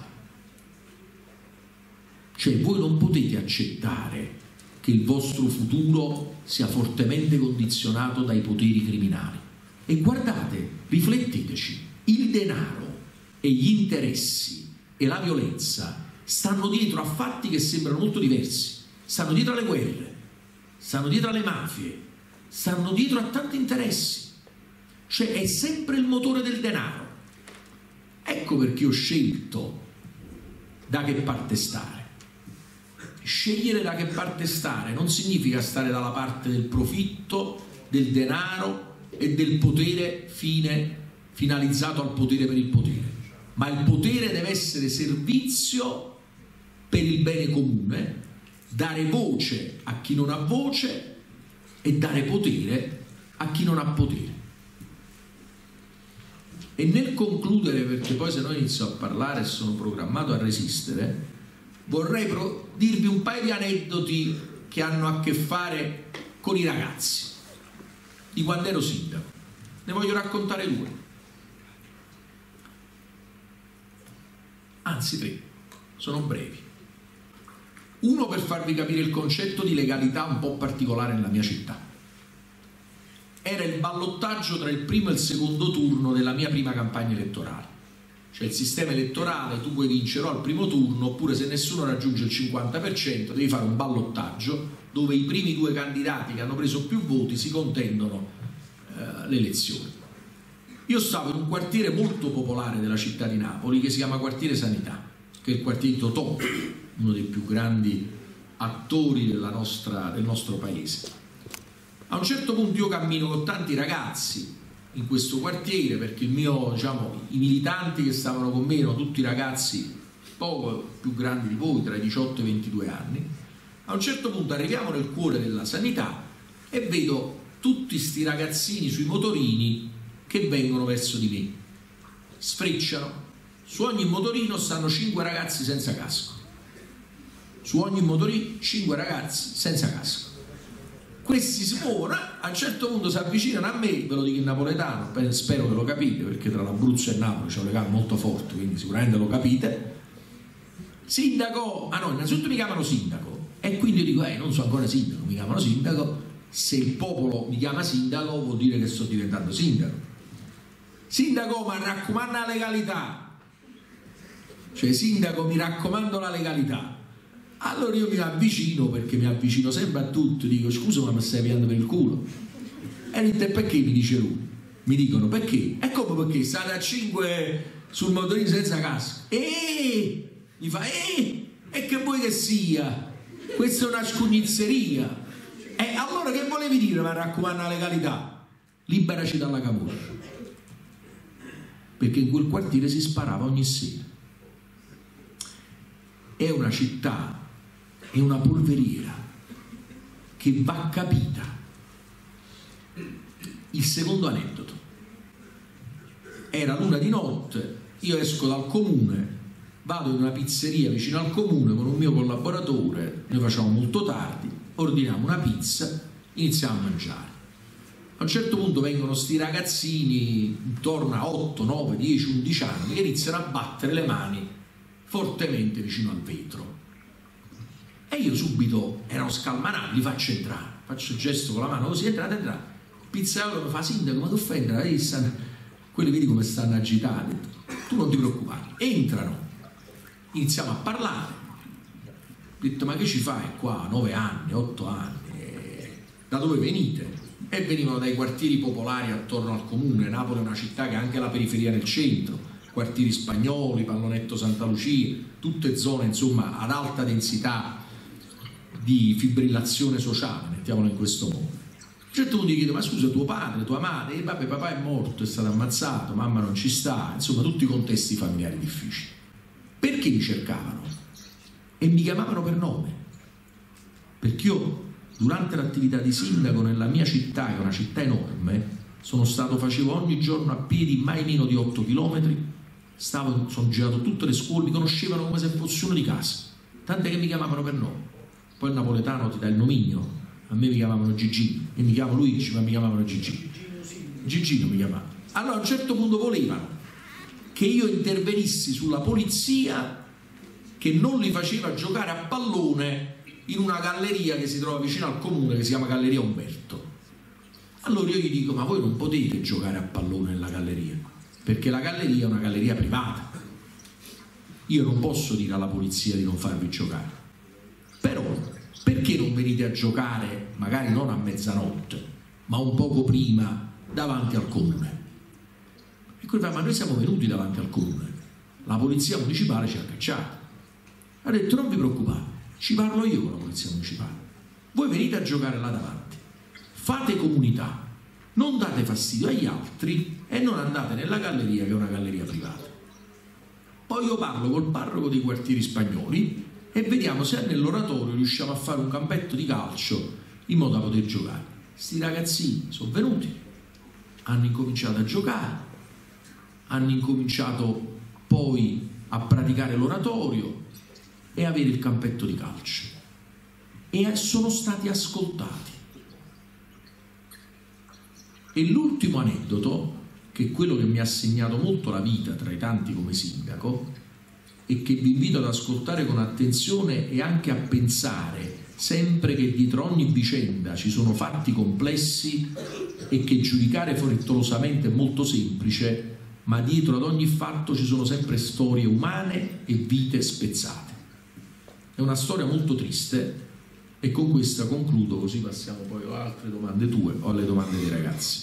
Cioè voi non potete accettare che il vostro futuro sia fortemente condizionato dai poteri criminali. E guardate, rifletteteci, il denaro e gli interessi e la violenza stanno dietro a fatti che sembrano molto diversi, stanno dietro alle guerre, stanno dietro alle mafie, stanno dietro a tanti interessi, cioè è sempre il motore del denaro. Ecco perché ho scelto da che parte stare. Scegliere da che parte stare non significa stare dalla parte del profitto, del denaro e del potere finalizzato al potere per il potere, ma il potere deve essere servizio per il bene comune, dare voce a chi non ha voce e dare potere a chi non ha potere. E nel concludere, perché poi se no inizio a parlare e sono programmato a resistere, vorrei dirvi un paio di aneddoti che hanno a che fare con i ragazzi di quando ero sindaco. Ne voglio raccontare 2, anzi 3, sono brevi. Uno per farvi capire il concetto di legalità un po' particolare nella mia città. Era il ballottaggio tra il primo e il secondo turno della mia prima campagna elettorale. Cioè il sistema elettorale, tu puoi vincere al primo turno, oppure se nessuno raggiunge il 50% devi fare un ballottaggio dove i primi 2 candidati che hanno preso più voti si contendono le elezioni. Io stavo in un quartiere molto popolare della città di Napoli che si chiama Quartiere Sanità, che è il quartiere di Totò, uno dei più grandi attori del nostro paese. A un certo punto io cammino con tanti ragazzi in questo quartiere, perché i militanti che stavano con me erano tutti ragazzi poco più grandi di voi, tra i 18 e i 22 anni. A un certo punto arriviamo nel cuore della sanità e vedo tutti sti ragazzini sui motorini che vengono verso di me, sfrecciano. Su ogni motorino stanno 5 ragazzi senza casco, su ogni motorino 5 ragazzi senza casco. Questi si muovono, a un certo punto si avvicinano a me, ve lo dico in napoletano, spero che lo capite, perché tra l'Abruzzo e Napoli c'è un legame molto forte, quindi sicuramente lo capite. Sindaco, no, innanzitutto mi chiamano sindaco, e quindi io dico, non sono ancora sindaco, mi chiamano sindaco. Se il popolo mi chiama sindaco vuol dire che sto diventando sindaco. Sindaco, ma raccomando la legalità, cioè sindaco, mi raccomando la legalità. Allora io mi avvicino, perché mi avvicino sempre a tutti, dico scusa ma mi stai piando per il culo? E perché mi dice lui? Mi dicono perché? E come perché? State a 5 sul motorino senza casco. Mi fa e che vuoi che sia? Questa è una scugnizzeria. E allora che volevi dire? Ma raccomando la legalità, liberaci dalla camorra, perché in quel quartiere si sparava ogni sera. È una città, è una polveriera che va capita. Il secondo aneddoto: era l'una di notte, io esco dal comune, vado in una pizzeria vicino al comune con un mio collaboratore, noi facciamo molto tardi, ordiniamo una pizza, iniziamo a mangiare. A un certo punto vengono sti ragazzini intorno a 8, 9, 10, 11 anni che iniziano a battere le mani fortemente vicino al vetro, e io subito ero scalmanato, li faccio entrare, faccio il gesto con la mano così, entrate. Il pizzaiolo mi fa: sindaco, ma tu fai entrare? Quelli vedi come stanno agitati, tu non ti preoccupare. Entrano, iniziamo a parlare. Ho detto: ma che ci fai qua? 9 anni, 8 anni, da dove venite? E venivano dai quartieri popolari attorno al comune. Napoli è una città che ha anche la periferia nel centro, quartieri spagnoli, Pallonetto Santa Lucia, tutte zone insomma ad alta densità di fibrillazione sociale, mettiamolo in questo modo. A un certo punto gli chiedo: ma scusa, tuo padre, tua madre? Vabbè, papà è morto, è stato ammazzato, mamma non ci sta, insomma tutti contesti familiari difficili. Perché mi cercavano? E mi chiamavano per nome, perché io durante l'attività di sindaco nella mia città, che è una città enorme, facevo ogni giorno a piedi mai meno di 8 km, sono girato tutte le scuole, mi conoscevano come se fossi uno di casa, tant'è che mi chiamavano per nome. Poi il napoletano ti dà il nomignolo, a me mi chiamavano Gigino, e mi chiamo Luigi ma mi chiamavano Gigino. Gigino mi chiamavano. Allora a un certo punto volevano che io intervenissi sulla polizia che non li faceva giocare a pallone in una galleria che si trova vicino al comune, che si chiama Galleria Umberto. Allora io gli dico: ma voi non potete giocare a pallone nella galleria, perché la galleria è una galleria privata, io non posso dire alla polizia di non farvi giocare, però perché non venite a giocare magari non a mezzanotte ma un poco prima davanti al comune? E lui fa: ma noi siamo venuti davanti al comune, la polizia municipale ci ha cacciato. Ha detto: non vi preoccupate, ci parlo io con la polizia municipale, voi venite a giocare là davanti, fate comunità, non date fastidio agli altri e non andate nella galleria che è una galleria privata. Poi io parlo col parroco dei quartieri spagnoli e vediamo se nell'oratorio riusciamo a fare un campetto di calcio in modo da poter giocare. Sti ragazzini sono venuti, hanno incominciato a giocare, hanno incominciato poi a praticare l'oratorio e avere il campetto di calcio, e sono stati ascoltati. E l'ultimo aneddoto, che è quello che mi ha segnato molto la vita tra i tanti come sindaco, e che vi invito ad ascoltare con attenzione e anche a pensare sempre che dietro ogni vicenda ci sono fatti complessi e che giudicare frettolosamente è molto semplice, ma dietro ad ogni fatto ci sono sempre storie umane e vite spezzate. È una storia molto triste, e con questa concludo, così passiamo poi a altre domande tue o alle domande dei ragazzi.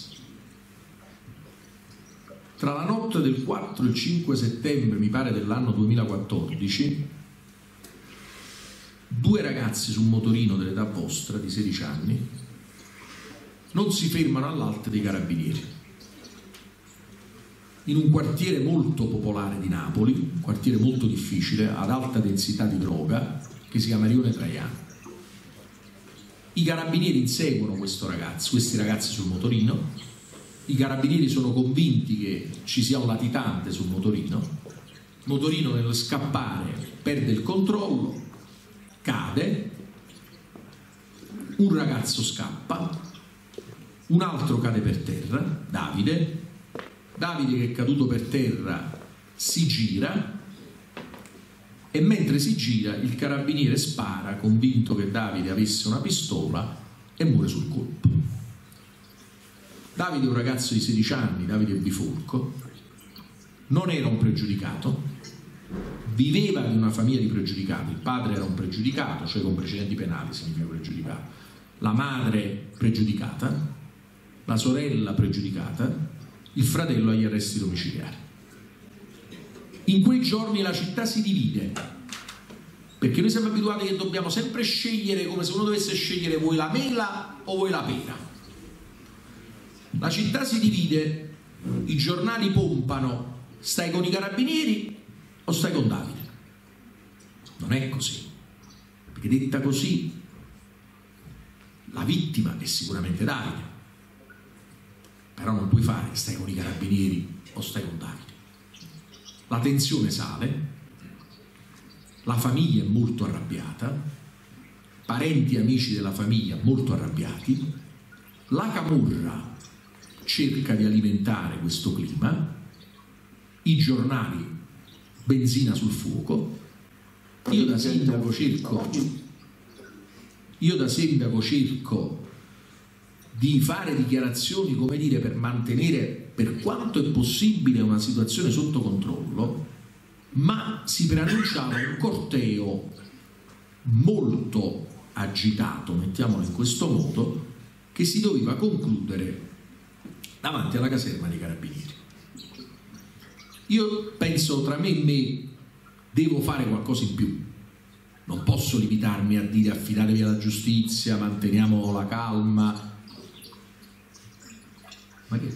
Tra la notte del 4 e il 5 settembre, mi pare dell'anno 2014, 2 ragazzi su un motorino dell'età vostra, di 16 anni, non si fermano all'alto dei carabinieri. in un quartiere molto popolare di Napoli, un quartiere molto difficile, ad alta densità di droga, che si chiama Rione Traiano. I carabinieri inseguono questi ragazzi sul motorino, i carabinieri sono convinti che ci sia un latitante sul motorino, il motorino nello scappare perde il controllo, cade, un ragazzo scappa, un altro cade per terra, Davide che è caduto per terra si gira e mentre si gira il carabiniere spara convinto che Davide avesse una pistola e muore sul colpo. Davide è un ragazzo di 16 anni, Davide Bifolco, non era un pregiudicato, viveva in una famiglia di pregiudicati, il padre era un pregiudicato, cioè con precedenti penali significa pregiudicato, la madre pregiudicata, la sorella pregiudicata, il fratello agli arresti domiciliari. In quei giorni la città si divide, perché noi siamo abituati che dobbiamo sempre scegliere, come se uno dovesse scegliere vuoi la mela o vuoi la pera. La città si divide, i giornali pompano: stai con i carabinieri o stai con Davide? Non è così, perché detta così la vittima è sicuramente Davide, però non puoi fare stai con i carabinieri o stai con Davide. La tensione sale, la famiglia è molto arrabbiata, parenti e amici della famiglia molto arrabbiati, la camorra cerca di alimentare questo clima, i giornali benzina sul fuoco. Io da sindaco cerco di fare dichiarazioni, come dire, per mantenere per quanto è possibile una situazione sotto controllo, ma si preannunciava un corteo molto agitato, mettiamolo in questo modo, che si doveva concludere davanti alla caserma dei carabinieri. Io penso, tra me e me devo fare qualcosa in più, non posso limitarmi a dire affidatevi alla giustizia, manteniamo la calma. Ma che?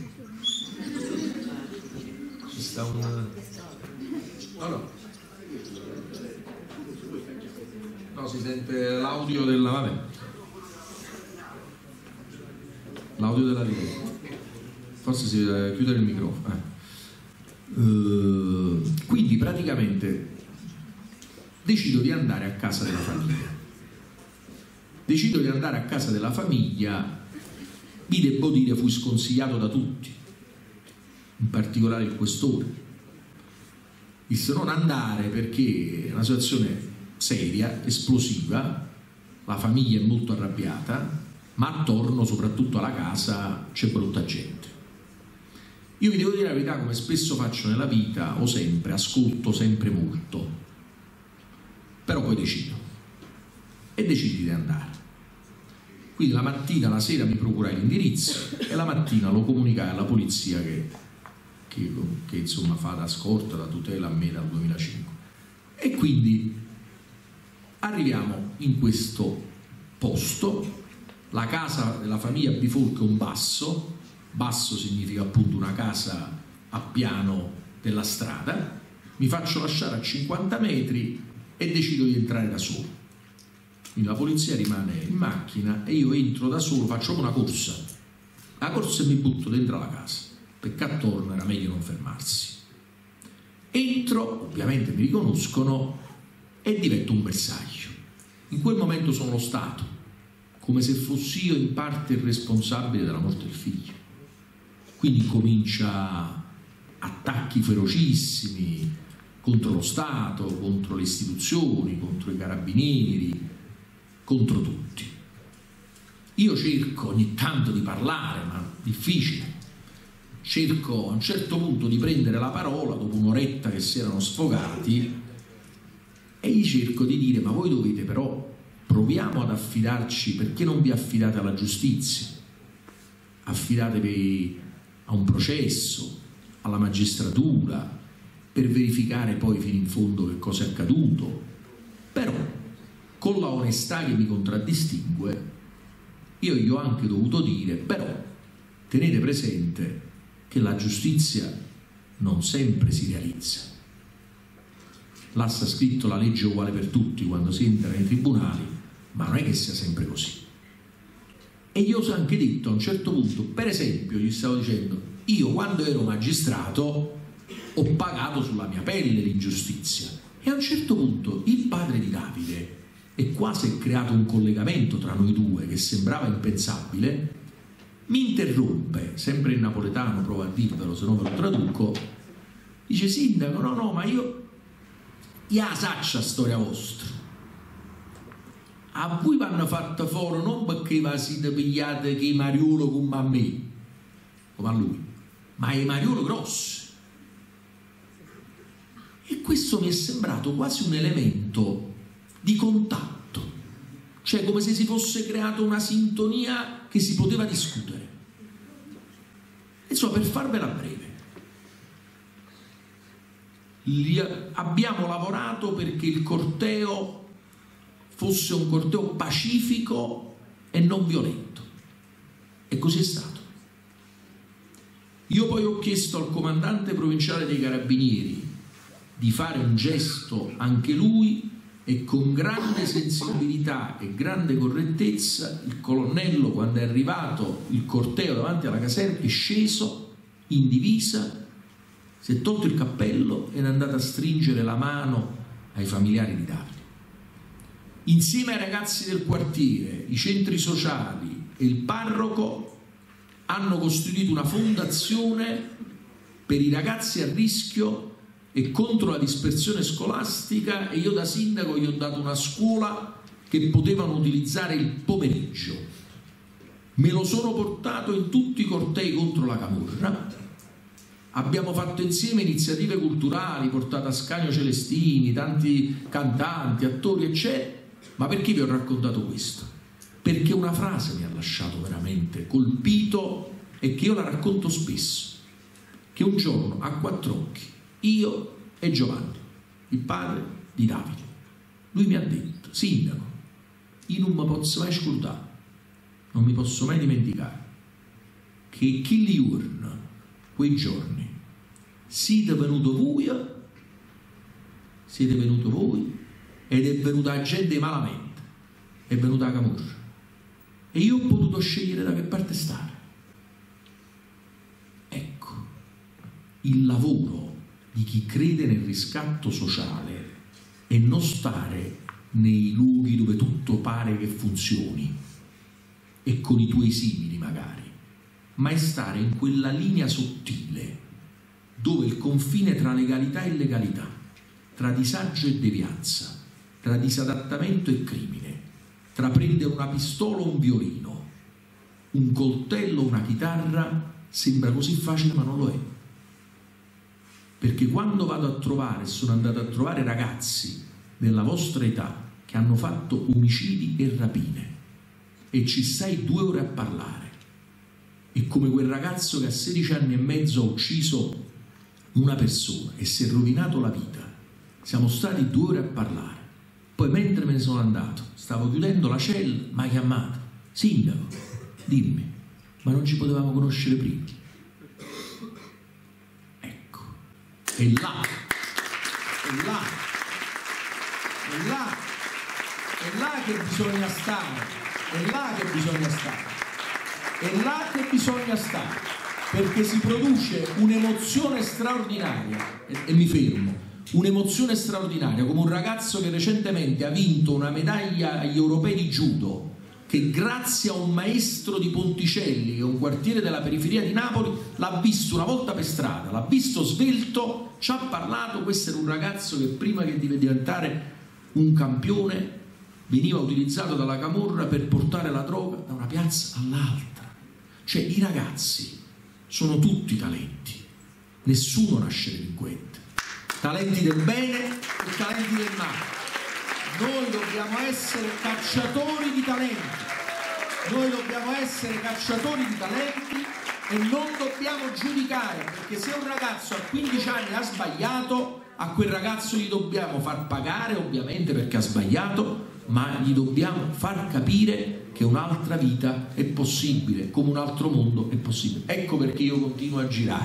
Ci sta un... No, si sente l'audio della... vabbè. L'audio della rete. Forse si deve chiudere il microfono. Quindi praticamente decido di andare a casa della famiglia. Vi devo dire, fui sconsigliato da tutti, in particolare il questore. Disse non andare perché è una situazione seria, esplosiva, la famiglia è molto arrabbiata, ma attorno, soprattutto alla casa, c'è brutta gente. Io vi devo dire la verità, come spesso faccio nella vita, ascolto sempre molto, però poi decido, e decidi di andare. Quindi la mattina, la sera mi procurai l'indirizzo e la mattina lo comunicai alla polizia che insomma fa da scorta, da tutela a me dal 2005. E quindi arriviamo in questo posto, la casa della famiglia Bifolco è un basso significa appunto una casa a piano della strada, mi faccio lasciare a 50 metri e decido di entrare da solo. Quindi la polizia rimane in macchina e io entro da solo, faccio una corsa e mi butto dentro la casa, perché attorno era meglio non fermarsi. Entro, ovviamente mi riconoscono e divento un bersaglio. In quel momento sono lo Stato, come se fossi io in parte il responsabile della morte del figlio. Quindi comincia attacchi ferocissimi contro lo Stato, contro le istituzioni, contro i carabinieri, contro tutti. Io cerco ogni tanto di parlare, ma difficile. Cerco a un certo punto di prendere la parola dopo un'oretta che si erano sfogati e gli cerco di dire: ma voi dovete però, proviamo ad affidarci, perché non vi affidate alla giustizia? Affidatevi a un processo, alla magistratura, per verificare poi fino in fondo che cosa è accaduto. Però, con la onestà che mi contraddistingue, io gli ho anche dovuto dire: però tenete presente che la giustizia non sempre si realizza. Là sta scritto la legge uguale per tutti quando si entra nei tribunali, ma non è che sia sempre così. E io ho anche detto a un certo punto, per esempio, gli stavo dicendo, io quando ero magistrato ho pagato sulla mia pelle l'ingiustizia, e a un certo punto il padre di Davide, e quasi è creato un collegamento tra noi due che sembrava impensabile, mi interrompe, sempre in napoletano, provo a dirvelo se no ve lo traduco, dice: sindaco, no, ma io saccia storia vostra, a voi vanno fatta fuori non perché vi siete pigliate che i mariuolo come a me, come a lui, ma i mariuolo grossi. E questo mi è sembrato quasi un elemento di contatto, cioè come se si fosse creata una sintonia che si poteva discutere. Insomma, per farvela breve, abbiamo lavorato perché il corteo fosse un corteo pacifico e non violento, e così è stato. Io poi ho chiesto al comandante provinciale dei Carabinieri di fare un gesto anche lui, e con grande sensibilità e grande correttezza il colonnello, quando è arrivato il corteo davanti alla caserma, è sceso in divisa, si è tolto il cappello ed è andato a stringere la mano ai familiari di Davide. Insieme ai ragazzi del quartiere, i centri sociali e il parroco hanno costituito una fondazione per i ragazzi a rischio e contro la dispersione scolastica, e io da sindaco gli ho dato una scuola che potevano utilizzare il pomeriggio. Me lo sono portato in tutti i cortei contro la camorra. Abbiamo fatto insieme iniziative culturali, portato a Ascanio Celestini, tanti cantanti, attori, eccetera. Ma perché vi ho raccontato questo? Perché una frase mi ha lasciato veramente colpito, e che io la racconto spesso, che un giorno a quattro occhi, io e Giovanni, il padre di Davide, lui mi ha detto: sindaco, io non mi posso mai scordare, non mi posso mai dimenticare che chi giorno, quei giorni, siete venuto voi ed è venuta la gente malamente, è venuta la camorra, e io ho potuto scegliere da che parte stare. Ecco, il lavoro di chi crede nel riscatto sociale e non stare nei luoghi dove tutto pare che funzioni e con i tuoi simili magari, ma è stare in quella linea sottile dove il confine tra legalità e illegalità, tra disagio e devianza, tra disadattamento e crimine, tra prendere una pistola o un violino, un coltello o una chitarra, sembra così facile ma non lo è. Perché quando vado a trovare, sono andato a trovare ragazzi della vostra età che hanno fatto omicidi e rapine, e ci stai 2 ore a parlare, e come quel ragazzo che a 16 anni e mezzo ha ucciso una persona e si è rovinato la vita, siamo stati 2 ore a parlare. Poi mentre me ne sono andato, stavo chiudendo la cella, mi ha chiamato: sindaco, dimmi, ma non ci potevamo conoscere prima? È là che bisogna stare, è là che bisogna stare, perché si produce un'emozione straordinaria, e mi fermo, un'emozione straordinaria, come un ragazzo che recentemente ha vinto una medaglia agli europei di judo, che grazie a un maestro di Ponticelli, che è un quartiere della periferia di Napoli, l'ha visto una volta per strada, l'ha visto svelto, ci ha parlato. Questo era un ragazzo che prima che di diventare un campione veniva utilizzato dalla camorra per portare la droga da una piazza all'altra. Cioè i ragazzi sono tutti talenti, nessuno nasce delinquente, talenti del bene e talenti del male. Noi dobbiamo essere cacciatori di talenti, e non dobbiamo giudicare, perché se un ragazzo a 15 anni ha sbagliato, a quel ragazzo gli dobbiamo far pagare, ovviamente, perché ha sbagliato, ma gli dobbiamo far capire che un'altra vita è possibile, come un altro mondo è possibile. Ecco perché io continuo a girare,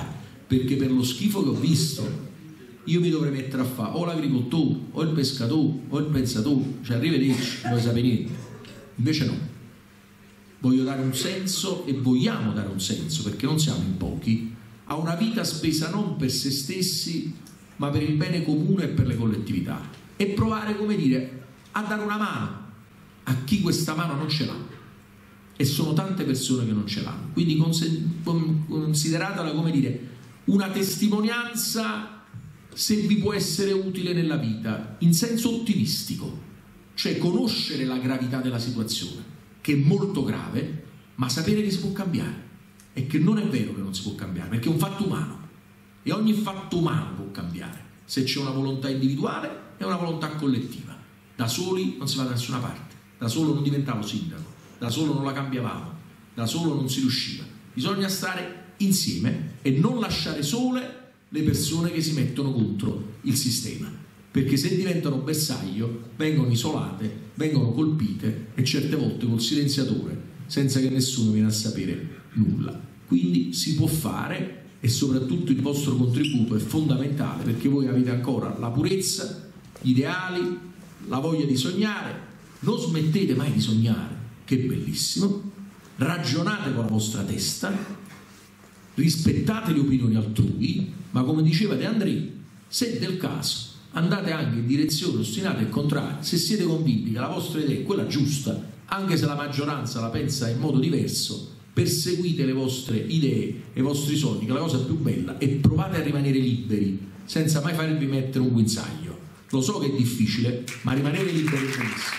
perché per lo schifo che ho visto io mi dovrei mettere a fare o l'agricoltore, o il pescatore, o il pensatore, cioè arrivederci, non vuoi sapere niente. Invece no, voglio dare un senso, e vogliamo dare un senso, perché non siamo in pochi, a una vita spesa non per se stessi ma per il bene comune e per le collettività, e provare, come dire, a dare una mano a chi questa mano non ce l'ha, e sono tante persone che non ce l'hanno, quindi consideratela, come dire, una testimonianza, se vi può essere utile nella vita, in senso ottimistico, cioè conoscere la gravità della situazione, che è molto grave, ma sapere che si può cambiare, e che non è vero che non si può cambiare, perché è un fatto umano, e ogni fatto umano può cambiare se c'è una volontà individuale e una volontà collettiva. Da soli non si va da nessuna parte, da solo non diventavo sindaco, da solo non la cambiavamo, da solo non si riusciva. Bisogna stare insieme e non lasciare sole le persone che si mettono contro il sistema, perché se diventano bersaglio vengono isolate, vengono colpite, e certe volte col silenziatore, senza che nessuno viene a sapere nulla. Quindi si può fare, e soprattutto il vostro contributo è fondamentale, perché voi avete ancora la purezza, gli ideali, la voglia di sognare. Non smettete mai di sognare, che è bellissimo, ragionate con la vostra testa, rispettate le opinioni altrui, ma come diceva De André, se del caso andate anche in direzione ostinata e contraria, se siete convinti che la vostra idea è quella giusta, anche se la maggioranza la pensa in modo diverso, perseguite le vostre idee e i vostri sogni, che è la cosa più bella, e provate a rimanere liberi senza mai farvi mettere un guinzaglio. Lo so che è difficile, ma rimanere liberi è benissimo.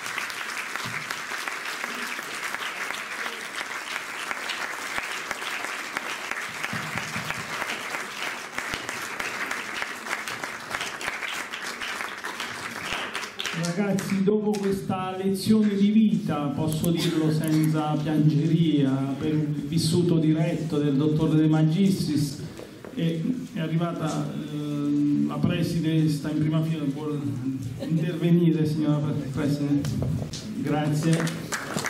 Ragazzi, dopo questa lezione di vita, posso dirlo senza piangeria, per il vissuto diretto del dottor De Magistris, è arrivata la Preside, sta in prima fila, vuole intervenire, signora Presidente? Grazie.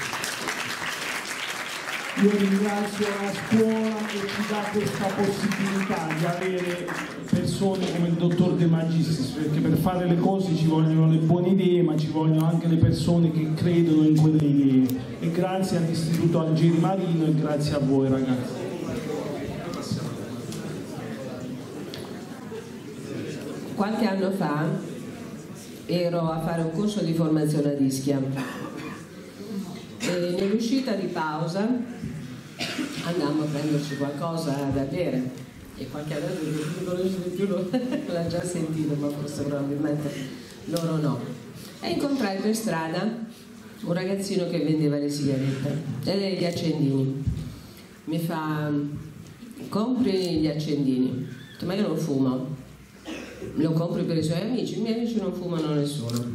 Io ringrazio la scuola che ci dà questa possibilità di avere persone come il dottor De Magistris, perché per fare le cose ci vogliono le buone idee, ma ci vogliono anche le persone che credono in quelle idee. E grazie all'Istituto Algeri Marino e grazie a voi, ragazzi. Qualche anno fa ero a fare un corso di formazione ad Ischia e nell'uscita di pausa andammo a prenderci qualcosa da bere, e qualche adesso che non conosce più l'ha già sentito, ma forse probabilmente loro no. E incontrai per strada un ragazzino che vendeva le sigarette e gli accendini. Mi fa: compri gli accendini? Ho detto: ma io non fumo. Lo compri per i suoi amici? I miei amici non fumano nessuno.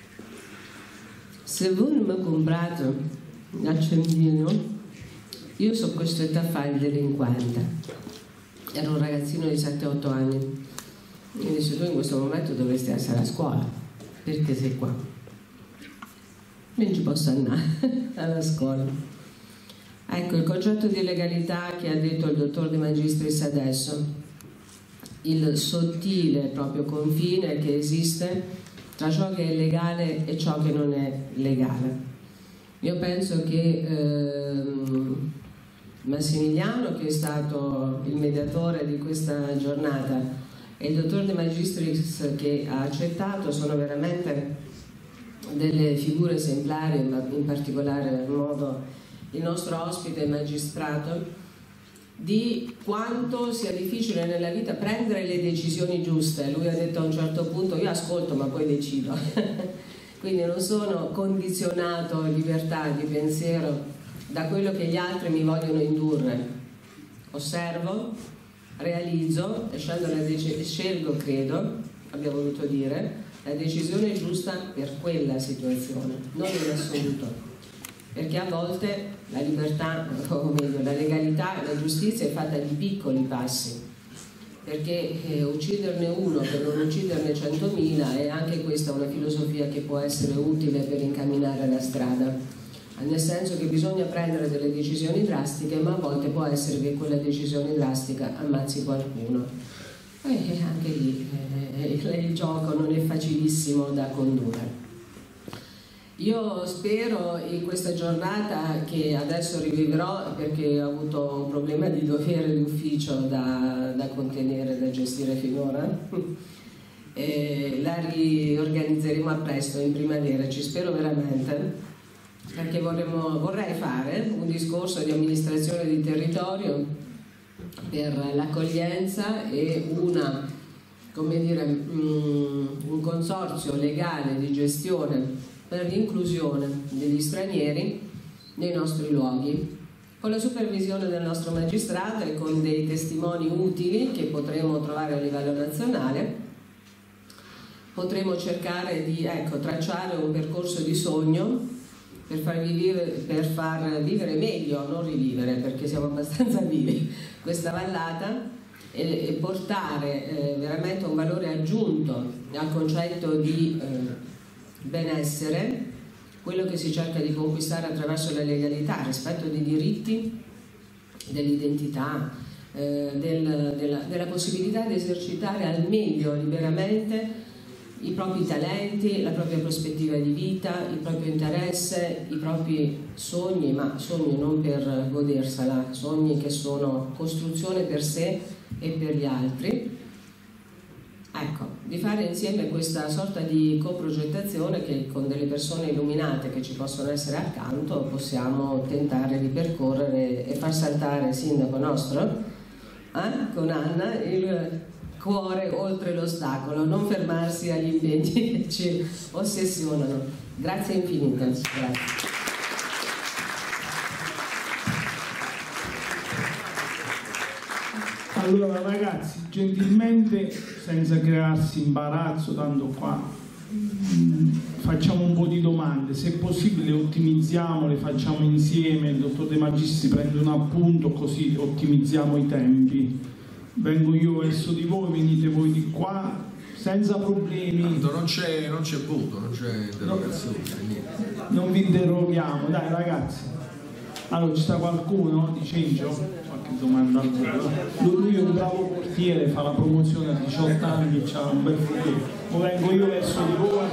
Se voi non mi comprate l'accendino, io so costretto a fare il delinquente. Era un ragazzino di 7-8 anni. Mi dice: tu in questo momento dovresti essere a scuola, perché sei qua? Non ci posso andare alla scuola. Ecco il concetto di legalità che ha detto il dottor De Magistris adesso, il sottile proprio confine che esiste tra ciò che è legale e ciò che non è legale. Io penso che Massimiliano, che è stato il mediatore di questa giornata, e il dottor De Magistris, che ha accettato, sono veramente delle figure esemplari, ma in particolare modo il nostro ospite magistrato, di quanto sia difficile nella vita prendere le decisioni giuste. Lui ha detto a un certo punto: io ascolto ma poi decido. Quindi non sono condizionato in libertà di pensiero da quello che gli altri mi vogliono indurre. Osservo, realizzo e scelgo, credo, abbia voluto dire, la decisione giusta per quella situazione, non in assoluto. Perché a volte la libertà, o meglio, la legalità e la giustizia è fatta di piccoli passi, perché ucciderne uno per non ucciderne 100.000 è anche questa una filosofia che può essere utile per incamminare la strada. nel senso che bisogna prendere delle decisioni drastiche, ma a volte può essere che quella decisione drastica ammazzi qualcuno. E anche lì il gioco non è facilissimo da condurre. Io spero in questa giornata, che adesso rivivrò perché ho avuto un problema di dovere d'ufficio da contenere, da gestire finora, la riorganizzeremo a presto in primavera, ci spero veramente, perché vorrei fare un discorso di amministrazione di territorio per l'accoglienza e un consorzio legale di gestione per l'inclusione degli stranieri nei nostri luoghi, con la supervisione del nostro magistrato e con dei testimoni utili che potremo trovare a livello nazionale. Potremo cercare di tracciare un percorso di sogno per far vivere meglio, non rivivere perché siamo abbastanza vivi, questa vallata, e portare veramente un valore aggiunto al concetto di benessere, quello che si cerca di conquistare attraverso la legalità, rispetto dei diritti, dell'identità, della possibilità di esercitare al meglio, liberamente, i propri talenti, la propria prospettiva di vita, il proprio interesse, i propri sogni, ma sogni non per godersela, sogni che sono costruzione per sé e per gli altri. Ecco, di fare insieme questa sorta di coprogettazione che con delle persone illuminate che ci possono essere accanto possiamo tentare di percorrere e far saltare il sindaco nostro, con Anna, il cuore oltre l'ostacolo, non fermarsi agli impegni che ci ossessionano. Grazie infinite. Grazie. Allora ragazzi, gentilmente, senza crearsi imbarazzo, tanto qua facciamo un po' di domande, se è possibile ottimizziamole, facciamo insieme, il dottor De Magistris prende un appunto così ottimizziamo i tempi. Vengo io verso di voi, venite voi di qua, senza problemi. Tanto non c'è voto, non c'è interrogazione. Non vi interroghiamo, dai ragazzi. Allora, ci sta qualcuno di Cencio? Qualche domanda al volo? Lui è un bravo portiere, fa la promozione a 18 anni, ha un bel futuro. O vengo io verso di voi?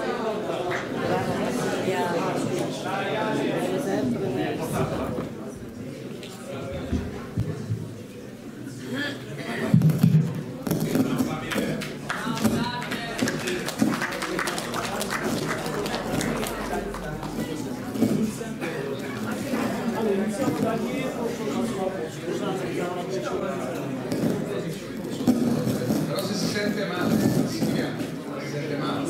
Però se si sente male, scriviamo. Si sente male.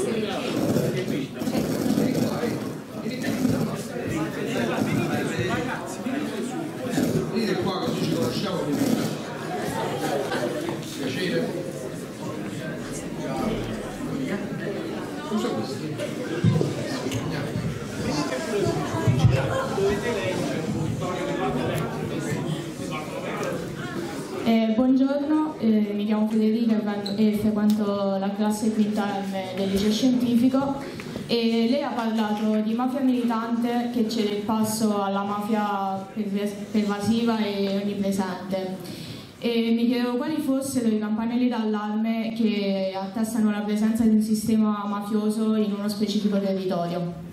Venite qua così ci conosciamo. Piacere. Cosa questo? Buongiorno, mi chiamo Federica e frequento la classe quinta M del liceo scientifico e lei ha parlato di mafia militante che cede il passo alla mafia pervasiva e onnipresente. E mi chiedevo quali fossero i campanelli d'allarme che attestano la presenza di un sistema mafioso in uno specifico territorio.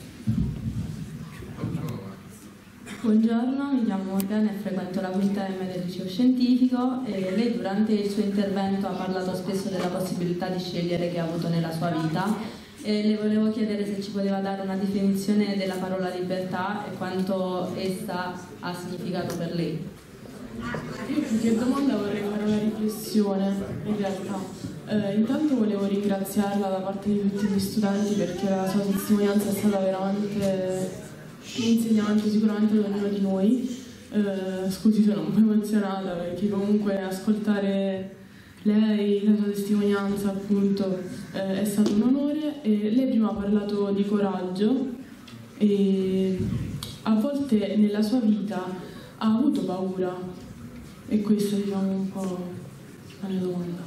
Buongiorno, mi chiamo Morgana e frequento la quinta M del liceo scientifico e lei durante il suo intervento ha parlato spesso della possibilità di scegliere che ha avuto nella sua vita e le volevo chiedere se ci poteva dare una definizione della parola libertà e quanto essa ha significato per lei. Io più che domanda vorrei fare una riflessione in realtà. Intanto volevo ringraziarla da parte di tutti gli studenti perché la sua testimonianza è stata veramente insegnante sicuramente ad ognuno di noi. Scusi, sono un po' emozionata perché comunque ascoltare lei, la sua testimonianza appunto è stato un onore. E lei prima ha parlato di coraggio e a volte nella sua vita ha avuto paura e questa diciamo un po' la mia domanda.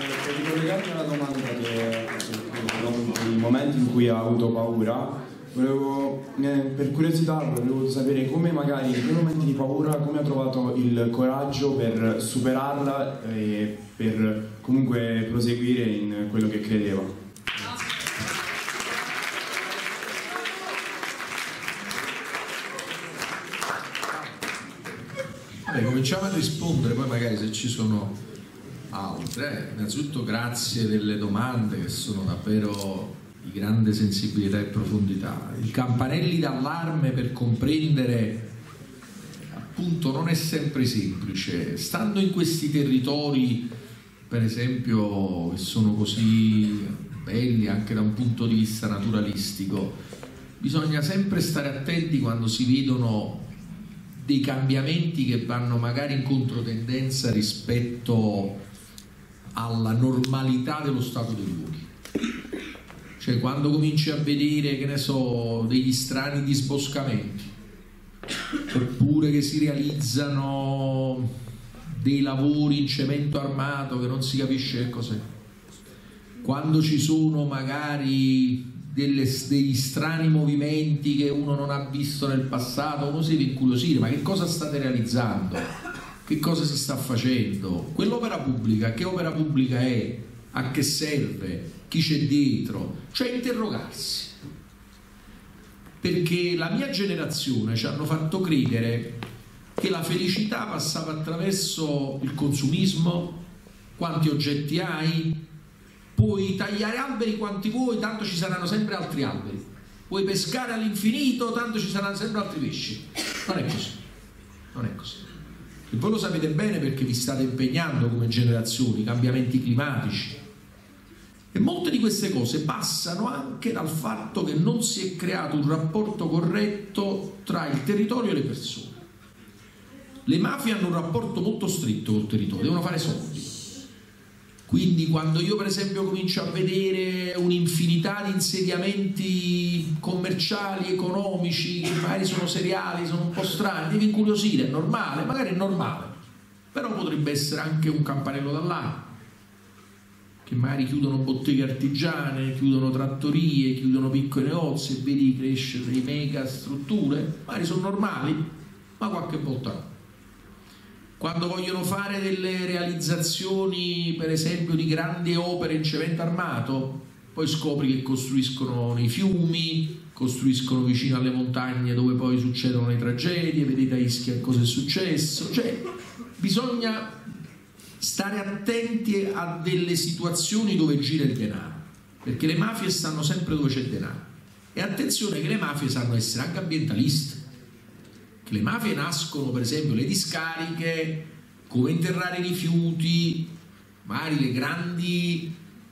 Per ricollegarmi alla domanda dei momenti in cui ha avuto paura, per curiosità volevo sapere come magari in quei momenti di paura come ha trovato il coraggio per superarla e per comunque proseguire in quello che credeva. Vabbè, cominciamo a rispondere, poi magari se ci sono altre. Innanzitutto grazie delle domande che sono davvero di grande sensibilità e profondità. I campanelli d'allarme per comprendere appunto non è sempre semplice. Stando in questi territori, per esempio, che sono così belli anche da un punto di vista naturalistico, bisogna sempre stare attenti quando si vedono dei cambiamenti che vanno magari in controtendenza rispetto alla normalità dello stato dei luoghi. Cioè quando cominci a vedere, che ne so, degli strani disboscamenti, oppure che si realizzano dei lavori in cemento armato che non si capisce che cos'è, quando ci sono magari degli strani movimenti che uno non ha visto nel passato, uno si deve incuriosire: ma che cosa state realizzando? Che cosa si sta facendo? Quell'opera pubblica, che opera pubblica è? A che serve? Chi c'è dietro? Cioè interrogarsi, perché la mia generazione ci hanno fatto credere che la felicità passava attraverso il consumismo. Quanti oggetti hai? Puoi tagliare alberi quanti vuoi, tanto ci saranno sempre altri alberi. Puoi pescare all'infinito, tanto ci saranno sempre altri pesci. Non è così, non è così. E voi lo sapete bene perché vi state impegnando come generazioni, cambiamenti climatici. E molte di queste cose passano anche dal fatto che non si è creato un rapporto corretto tra il territorio e le persone. Le mafie hanno un rapporto molto stretto col territorio, devono fare soldi. Quindi quando io per esempio comincio a vedere un'infinità di insediamenti commerciali, economici, che magari sono seriali, sono un po' strani, devi incuriosire, è normale, magari è normale, però potrebbe essere anche un campanello d'allarme, che magari chiudono botteghe artigiane, chiudono trattorie, chiudono piccoli negozi e vedi crescere dei mega strutture, magari sono normali, ma qualche volta no. Quando vogliono fare delle realizzazioni, per esempio, di grandi opere in cemento armato, poi scopri che costruiscono nei fiumi, costruiscono vicino alle montagne dove poi succedono le tragedie, vedete a Ischia cosa è successo. Cioè, bisogna stare attenti a delle situazioni dove gira il denaro, perché le mafie stanno sempre dove c'è il denaro. E attenzione che le mafie sanno essere anche ambientaliste. Che le mafie nascono, per esempio, le discariche, come interrare i rifiuti, magari le grandi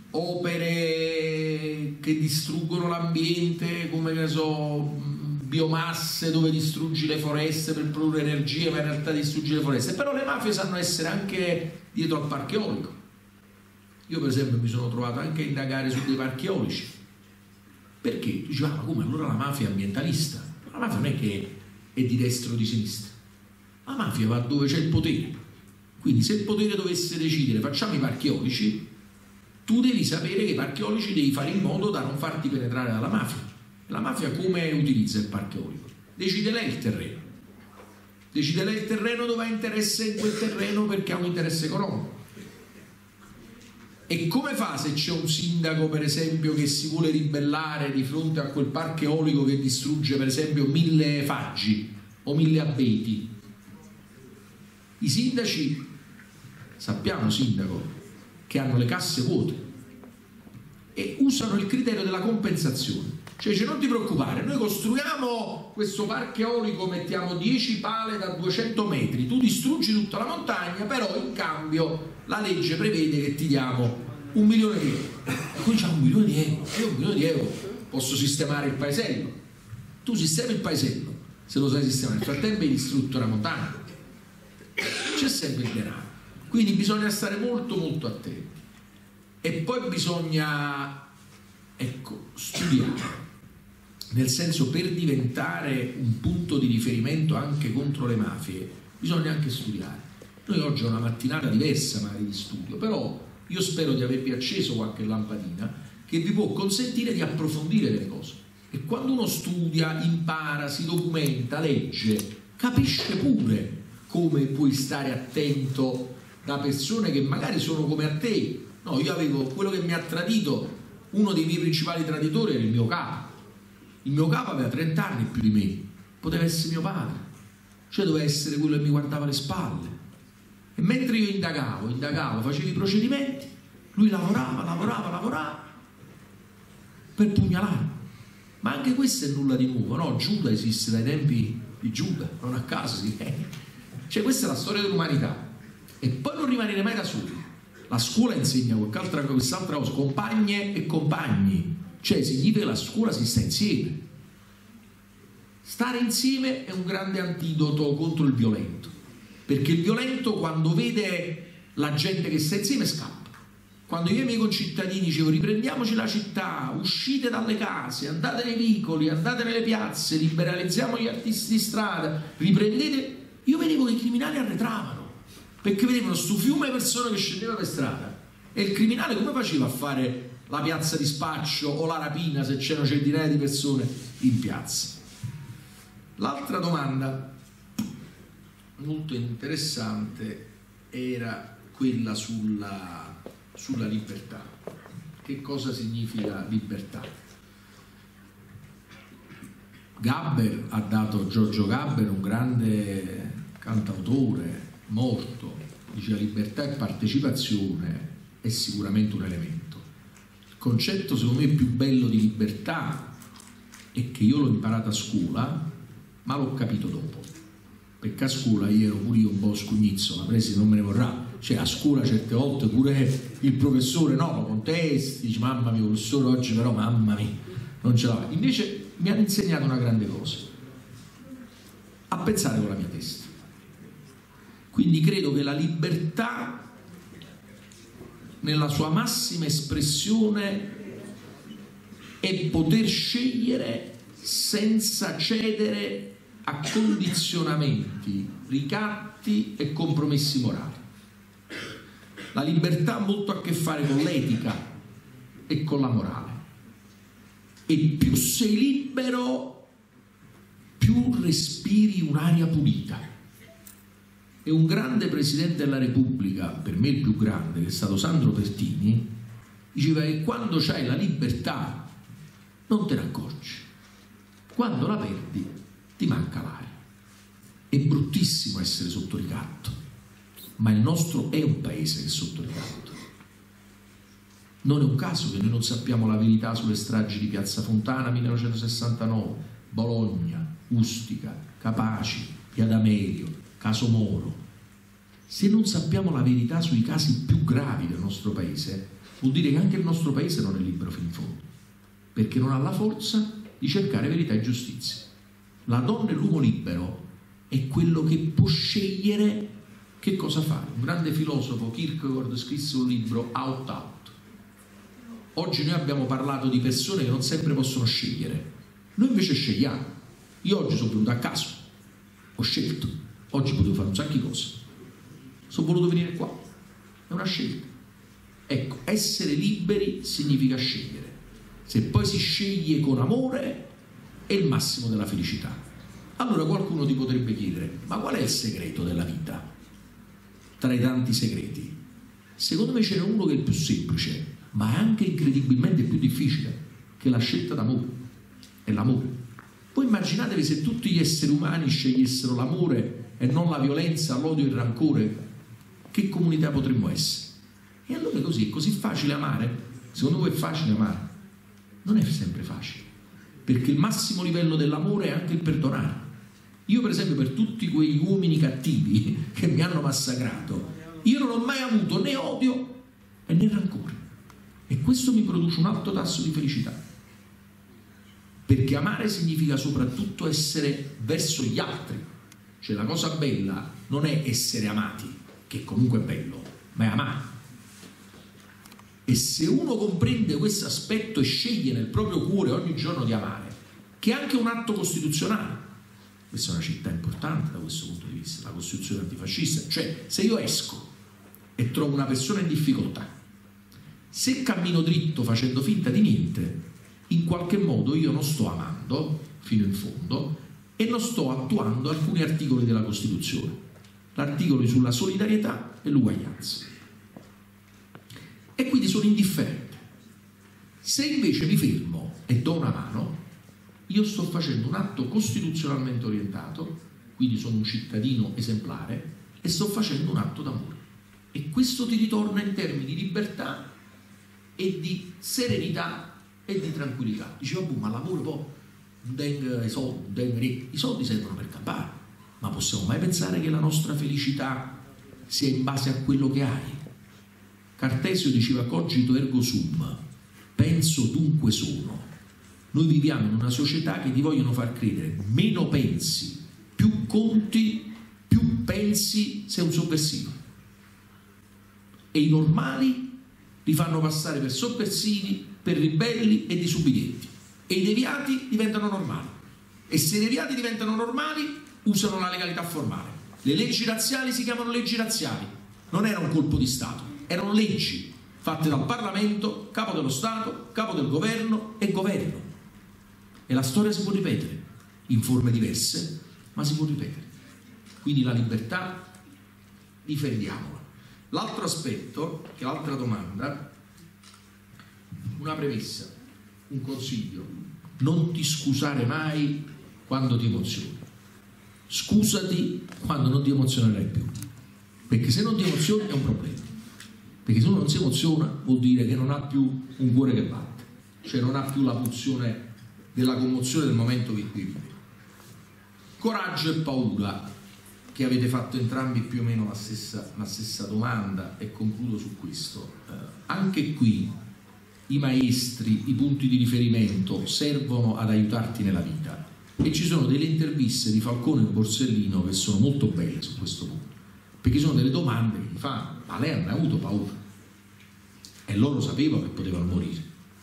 opere che distruggono l'ambiente, come ne so, biomasse dove distruggi le foreste per produrre energia, ma in realtà distruggi le foreste. Però le mafie sanno essere anche dietro al parco eolico. Io per esempio mi sono trovato anche a indagare su dei parchi eolici. Perché? Tu dici, ma come, allora la mafia è ambientalista? La mafia non è che è di destra o di sinistra, la mafia va dove c'è il potere. Quindi se il potere dovesse decidere facciamo i parchi eolici, tu devi sapere che i parchi eolici devi fare in modo da non farti penetrare dalla mafia. La mafia come utilizza il parco eolico? Decide lei il terreno, decide lei il terreno dove ha interesse in quel terreno perché ha un interesse economico. E come fa se c'è un sindaco, per esempio, che si vuole ribellare di fronte a quel parco eolico che distrugge, per esempio, 1000 faggi o 1000 abeti? I sindaci, sappiamo sindaco, che hanno le casse vuote e usano il criterio della compensazione. Cioè non ti preoccupare, noi costruiamo questo parco eolico, mettiamo 10 pale da 200 metri, tu distruggi tutta la montagna, però in cambio la legge prevede che ti diamo 1 milione di euro. E qui c'è 1 milione di euro, io 1 milione di euro posso sistemare il paesello. Tu sistemi il paesello, se lo sai sistemare, nel frattempo hai distrutto la montagna. C'è sempre il denaro. Quindi bisogna stare molto molto attenti. E poi bisogna, ecco, studiare. Nel senso, per diventare un punto di riferimento anche contro le mafie, bisogna anche studiare. Noi oggi ho una mattinata diversa magari di studio, però io spero di avervi acceso qualche lampadina che vi può consentire di approfondire delle cose. E quando uno studia, impara, si documenta, legge, capisce pure come puoi stare attento da persone che magari sono come a te. No, io avevo quello che mi ha tradito, uno dei miei principali traditori era il mio capo. Il mio capo aveva 30 anni più di me, poteva essere mio padre, cioè doveva essere quello che mi guardava le spalle. E mentre io indagavo, facevo i procedimenti, lui lavorava per pugnalarmi. Ma anche questo è nulla di nuovo, no? Giuda esiste dai tempi di Giuda, non a caso si cioè questa è la storia dell'umanità. E poi non rimanere mai da soli. La scuola insegna quest'altra cosa, compagne e compagni, cioè significa che la scuola si sta insieme. Stare insieme è un grande antidoto contro il violento, perché il violento quando vede la gente che sta insieme scappa. Quando io e i miei concittadini dicevo riprendiamoci la città, uscite dalle case, andate nei vicoli, andate nelle piazze, liberalizziamo gli artisti di strada, riprendete, io vedevo che i criminali arretravano, perché vedevano sto fiume di persone che scendeva per strada. E il criminale come faceva a fare la piazza di spaccio o la rapina se c'erano centinaia di persone in piazza? L'altra domanda molto interessante era quella sulla libertà. Che cosa significa libertà? Giorgio Gaber, un grande cantautore morto, diceva libertà e partecipazione è sicuramente un elemento. Il concetto secondo me più bello di libertà è che io l'ho imparato a scuola, ma l'ho capito dopo, perché a scuola io ero pure io un po' scugnizzo, la presi non me ne vorrà, cioè a scuola certe volte pure il professore no, lo contesti, dici mamma mia professore oggi però mamma mia non ce la fa. Invece mi hanno insegnato una grande cosa, a pensare con la mia testa. Quindi credo che la libertà nella sua massima espressione è poter scegliere senza cedere a condizionamenti, ricatti e compromessi morali. La libertà ha molto a che fare con l'etica e con la morale. E più sei libero, più respiri un'aria pulita. E un grande Presidente della Repubblica, per me il più grande, che è stato Sandro Pertini, diceva che quando c'hai la libertà non te ne accorgi, quando la perdi ti manca l'aria. È bruttissimo essere sotto ricatto, ma il nostro è un paese che è sotto ricatto. Non è un caso che noi non sappiamo la verità sulle stragi di Piazza Fontana 1969, Bologna, Ustica, Capaci, Via D'Amelio, caso Moro. Se non sappiamo la verità sui casi più gravi del nostro paese, vuol dire che anche il nostro paese non è libero fino in fondo, perché non ha la forza di cercare verità e giustizia. La donna e l'uomo libero è quello che può scegliere che cosa fare. Un grande filosofo, Kierkegaard, scrisse un libro, Out Out. Oggi noi abbiamo parlato di persone che non sempre possono scegliere, noi invece scegliamo. Io oggi sono venuto a caso, ho scelto, oggi potevo fare un sacco di cose, sono voluto venire qua, è una scelta. Ecco, essere liberi significa scegliere. Se poi si sceglie con amore è il massimo della felicità. Allora qualcuno ti potrebbe chiedere, ma qual è il segreto della vita? Tra i tanti segreti, secondo me ce n'è uno che è il più semplice, ma è anche incredibilmente più difficile, che è la scelta d'amore, è l'amore. Voi immaginatevi se tutti gli esseri umani scegliessero l'amore e non la violenza, l'odio e il rancore, che comunità potremmo essere? E allora così, è così facile amare? Secondo voi è facile amare? Non è sempre facile, perché il massimo livello dell'amore è anche il perdonare. Io per esempio, per tutti quegli uomini cattivi che mi hanno massacrato, io non ho mai avuto né odio né rancore, e questo mi produce un alto tasso di felicità, perché amare significa soprattutto essere verso gli altri. Cioè la cosa bella non è essere amati, che comunque è bello, ma è amare. E se uno comprende questo aspetto e sceglie nel proprio cuore ogni giorno di amare, che è anche un atto costituzionale, questa è una città importante da questo punto di vista, la Costituzione antifascista, cioè se io esco e trovo una persona in difficoltà Se cammino dritto facendo finta di niente, in qualche modo io non sto amando fino in fondo e non sto attuando alcuni articoli della Costituzione, l'articolo sulla solidarietà e l'uguaglianza. E quindi sono indifferente. Se invece mi fermo e do una mano, io sto facendo un atto costituzionalmente orientato, quindi sono un cittadino esemplare e sto facendo un atto d'amore. E questo ti ritorna in termini di libertà e di serenità e di tranquillità. Dice, vabbè, ma l'amore poi i soldi servono per campare, ma possiamo mai pensare che la nostra felicità sia in base a quello che hai? Cartesio diceva cogito ergo sum, penso dunque sono. Noi viviamo in una società che ti vogliono far credere meno pensi, più conti, più pensi, sei un sovversivo. E i normali li fanno passare per sovversivi, per ribelli e disubbidienti. E i deviati diventano normali. E se i deviati diventano normali, usano la legalità formale. Le leggi razziali si chiamano leggi razziali. Non era un colpo di Stato, erano leggi fatte dal Parlamento, capo dello Stato, capo del governo e governo. E la storia si può ripetere, in forme diverse, ma si può ripetere. Quindi la libertà, difendiamola. L'altro aspetto, che è l'altra domanda, una premessa, un consiglio: non ti scusare mai quando ti emozioni. Scusati quando non ti emozionerai più, perché se non ti emozioni è un problema, perché se uno non si emoziona vuol dire che non ha più un cuore che batte, cioè non ha più la pulsione della commozione del momento che vive. Coraggio e paura, che avete fatto entrambi più o meno la stessa domanda, e concludo su questo. Anche qui i maestri, i punti di riferimento servono ad aiutarti nella vita, e ci sono delle interviste di Falcone e Borsellino che sono molto belle su questo punto, perché sono delle domande che gli fanno: ma lei ha mai avuto paura? E loro sapevano che potevano morire,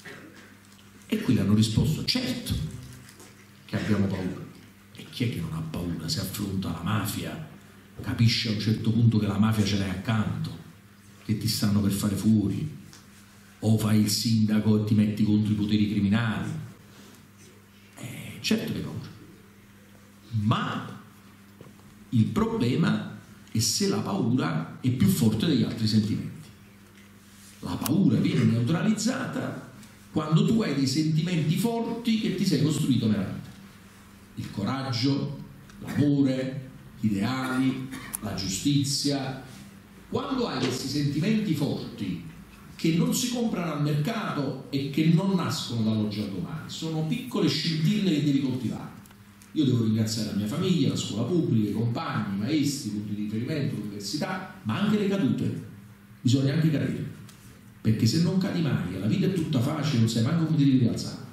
e qui hanno risposto: certo che abbiamo paura. E chi è che non ha paura se affronta la mafia, capisce a un certo punto che la mafia ce l'hai accanto, che ti stanno per fare fuori, o fai il sindaco e ti metti contro i poteri criminali? Certo che hai paura, ma il problema è se la paura è più forte degli altri sentimenti. La paura viene neutralizzata quando tu hai dei sentimenti forti che ti sei costruito nella vita: il coraggio, l'amore, gli ideali, la giustizia. Quando hai questi sentimenti forti che non si comprano al mercato e che non nascono dall'oggi al domani, sono piccole scintille che devi coltivare. Io devo ringraziare la mia famiglia, la scuola pubblica, i compagni, i maestri, i punti di riferimento, l'università, ma anche le cadute. Bisogna anche cadere, perché se non cadi mai, la vita è tutta facile, non sai manco come ti devi rialzare.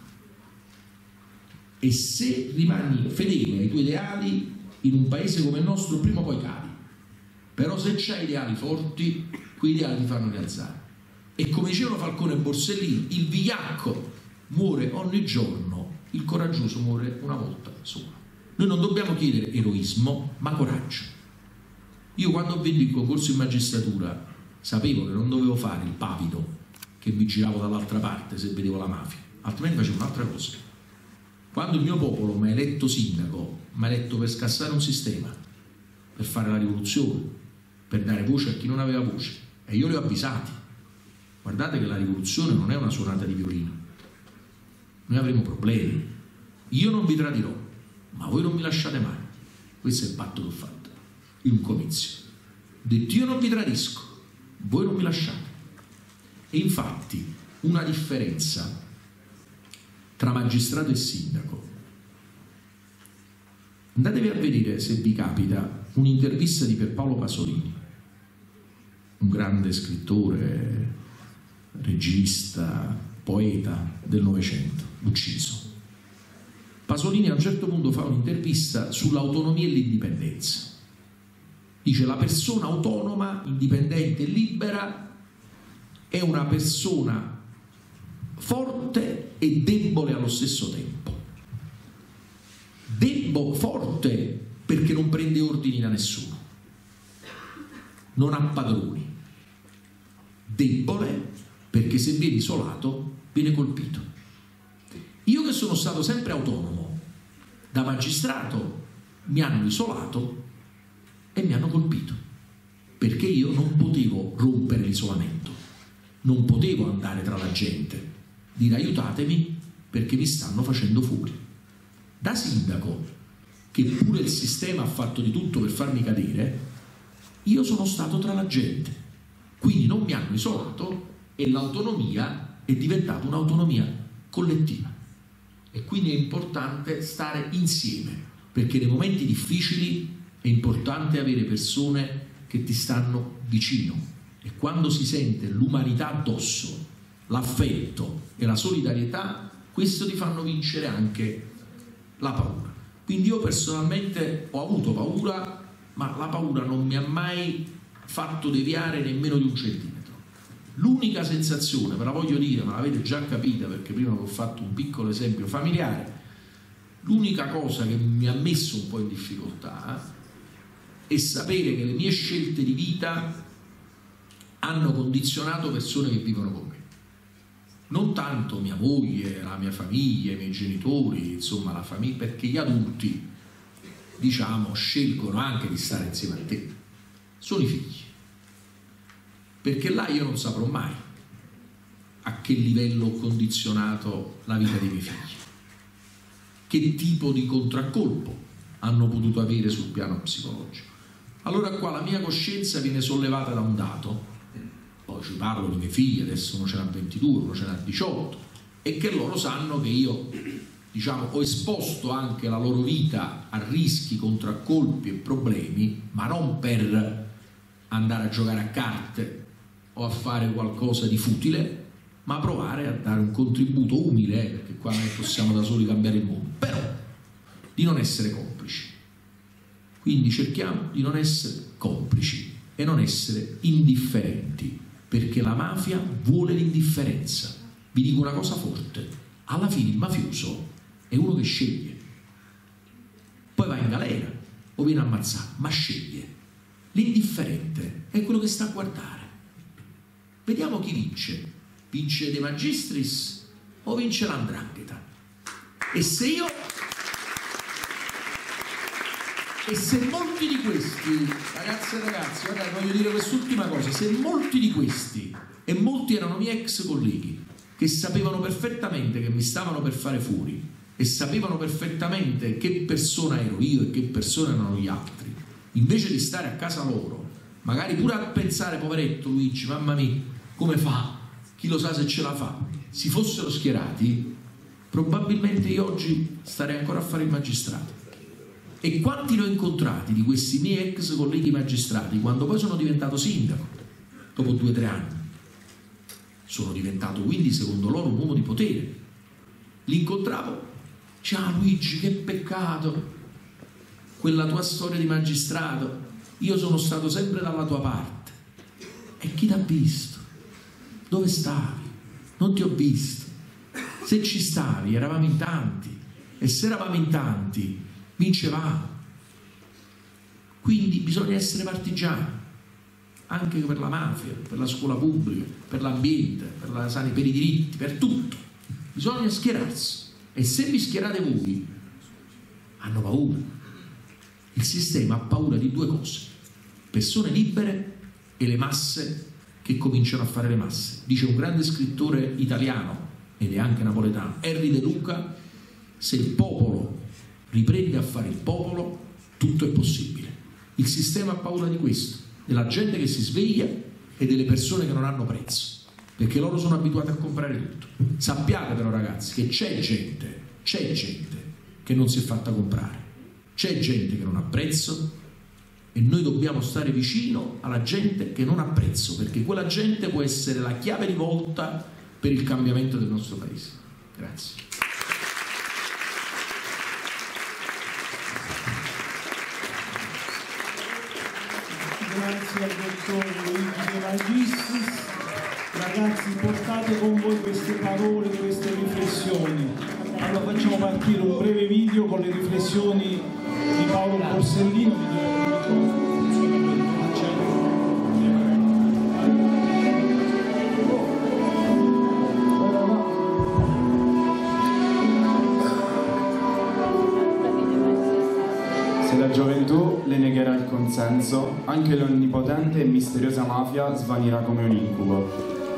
E se rimani fedele ai tuoi ideali, in un paese come il nostro prima o poi cadi. Però se c'hai ideali forti, quei ideali ti fanno rialzare. E come dicevano Falcone e Borsellino, il vigliacco muore ogni giorno, il coraggioso muore una volta sola. Noi non dobbiamo chiedere eroismo, ma coraggio. Io quando ho vinto il concorso in magistratura sapevo che non dovevo fare il pavido che mi giravo dall'altra parte se vedevo la mafia, altrimenti facevo un'altra cosa. Quando il mio popolo mi ha eletto sindaco, mi ha eletto per scassare un sistema, per fare la rivoluzione, per dare voce a chi non aveva voce, e io li ho avvisati: guardate che la rivoluzione non è una suonata di violino, noi avremo problemi, io non vi tradirò, ma voi non mi lasciate mai. Questo è il patto che ho fatto in un comizio: detto io non vi tradisco, voi non mi lasciate. E infatti una differenza tra magistrato e sindaco: andatevi a vedere, se vi capita, un'intervista di Pierpaolo Pasolini, un grande scrittore, regista, poeta del Novecento, ucciso. Pasolini a un certo punto fa un'intervista sull'autonomia e l'indipendenza. Dice: la persona autonoma, indipendente e libera è una persona forte e debole allo stesso tempo. Forte perché non prende ordini da nessuno, non ha padroni. Debole perché se viene isolato viene colpito. Io che sono stato sempre autonomo, da magistrato mi hanno isolato e mi hanno colpito, perché io non potevo rompere l'isolamento, non potevo andare tra la gente, dire aiutatemi perché mi stanno facendo fuori. Da sindaco, che pure il sistema ha fatto di tutto per farmi cadere, io sono stato tra la gente, quindi non mi hanno isolato e l'autonomia è diventata un'autonomia collettiva. E quindi è importante stare insieme, perché nei momenti difficili è importante avere persone che ti stanno vicino, e quando si sente l'umanità addosso, l'affetto e la solidarietà, questo ti fanno vincere anche la paura. Quindi io personalmente ho avuto paura, ma la paura non mi ha mai fatto deviare nemmeno di un centimetro. L'unica sensazione, ve la voglio dire, ma l'avete già capita perché prima vi ho fatto un piccolo esempio familiare, l'unica cosa che mi ha messo un po' in difficoltà è sapere che le mie scelte di vita hanno condizionato persone che vivono con me. Non tanto mia moglie, la mia famiglia, i miei genitori, insomma la famiglia, perché gli adulti, diciamo, scelgono anche di stare insieme a te. Sono i figli. Perché là io non saprò mai a che livello ho condizionato la vita dei miei figli, che tipo di contraccolpo hanno potuto avere sul piano psicologico. Allora qua la mia coscienza viene sollevata da un dato, poi ci parlo di miei figli, adesso uno ce n'ha 22, uno ce n'ha 18, e che loro sanno che io, diciamo, ho esposto anche la loro vita a rischi, contraccolpi e problemi, ma non per andare a giocare a carte o a fare qualcosa di futile, ma a provare a dare un contributo umile, perché qua non possiamo da soli cambiare il mondo, però di non essere complici. Quindi cerchiamo di non essere complici e non essere indifferenti, perché la mafia vuole l'indifferenza. Vi dico una cosa forte: alla fine il mafioso è uno che sceglie, poi va in galera o viene ammazzato, ma sceglie. L'indifferente è quello che sta a guardare. Vediamo chi vince. Vince De Magistris o vince l''ndrangheta? E se molti di questi, ragazze e ragazzi, guardate, voglio dire quest'ultima cosa, se molti di questi, e molti erano miei ex colleghi, che sapevano perfettamente che mi stavano per fare fuori e sapevano perfettamente che persona ero io e che persona erano gli altri, invece di stare a casa loro, magari pure a pensare, poveretto Luigi, mamma mia, come fa? Chi lo sa se ce la fa? Si fossero schierati, probabilmente io oggi starei ancora a fare il magistrato. E quanti ne ho incontrati di questi miei ex colleghi magistrati quando poi sono diventato sindaco, dopo 2 o 3 anni? Sono diventato quindi, secondo loro, un uomo di potere. Li incontravo, ciao Luigi, che peccato, quella tua storia di magistrato, io sono stato sempre dalla tua parte. E chi t'ha visto? Dove stavi? Non ti ho visto. Se ci stavi eravamo in tanti, e se eravamo in tanti vincevamo. Quindi bisogna essere partigiani anche per la mafia, per la scuola pubblica, per l'ambiente, per i diritti, per tutto. Bisogna schierarsi, e se vi schierate voi hanno paura. Il sistema ha paura di 2 cose: persone libere e le masse che cominciano a fare le masse. Dice un grande scrittore italiano, ed è anche napoletano, Henry De Luca: se il popolo riprende a fare il popolo, tutto è possibile. Il sistema ha paura di questo, della gente che si sveglia e delle persone che non hanno prezzo, perché loro sono abituati a comprare tutto. Sappiate però, ragazzi, che c'è gente che non si è fatta comprare, c'è gente che non ha prezzo, e noi dobbiamo stare vicino alla gente che non ha prezzo, perché quella gente può essere la chiave di volta per il cambiamento del nostro paese. Grazie. Grazie al dottor Luigi De Magistris. Ragazzi, portate con voi queste parole, queste riflessioni. Allora facciamo partire un breve video con le riflessioni di Paolo Borsellino. la gioventù le negherà il consenso, anche l'onnipotente e misteriosa mafia svanirà come un incubo.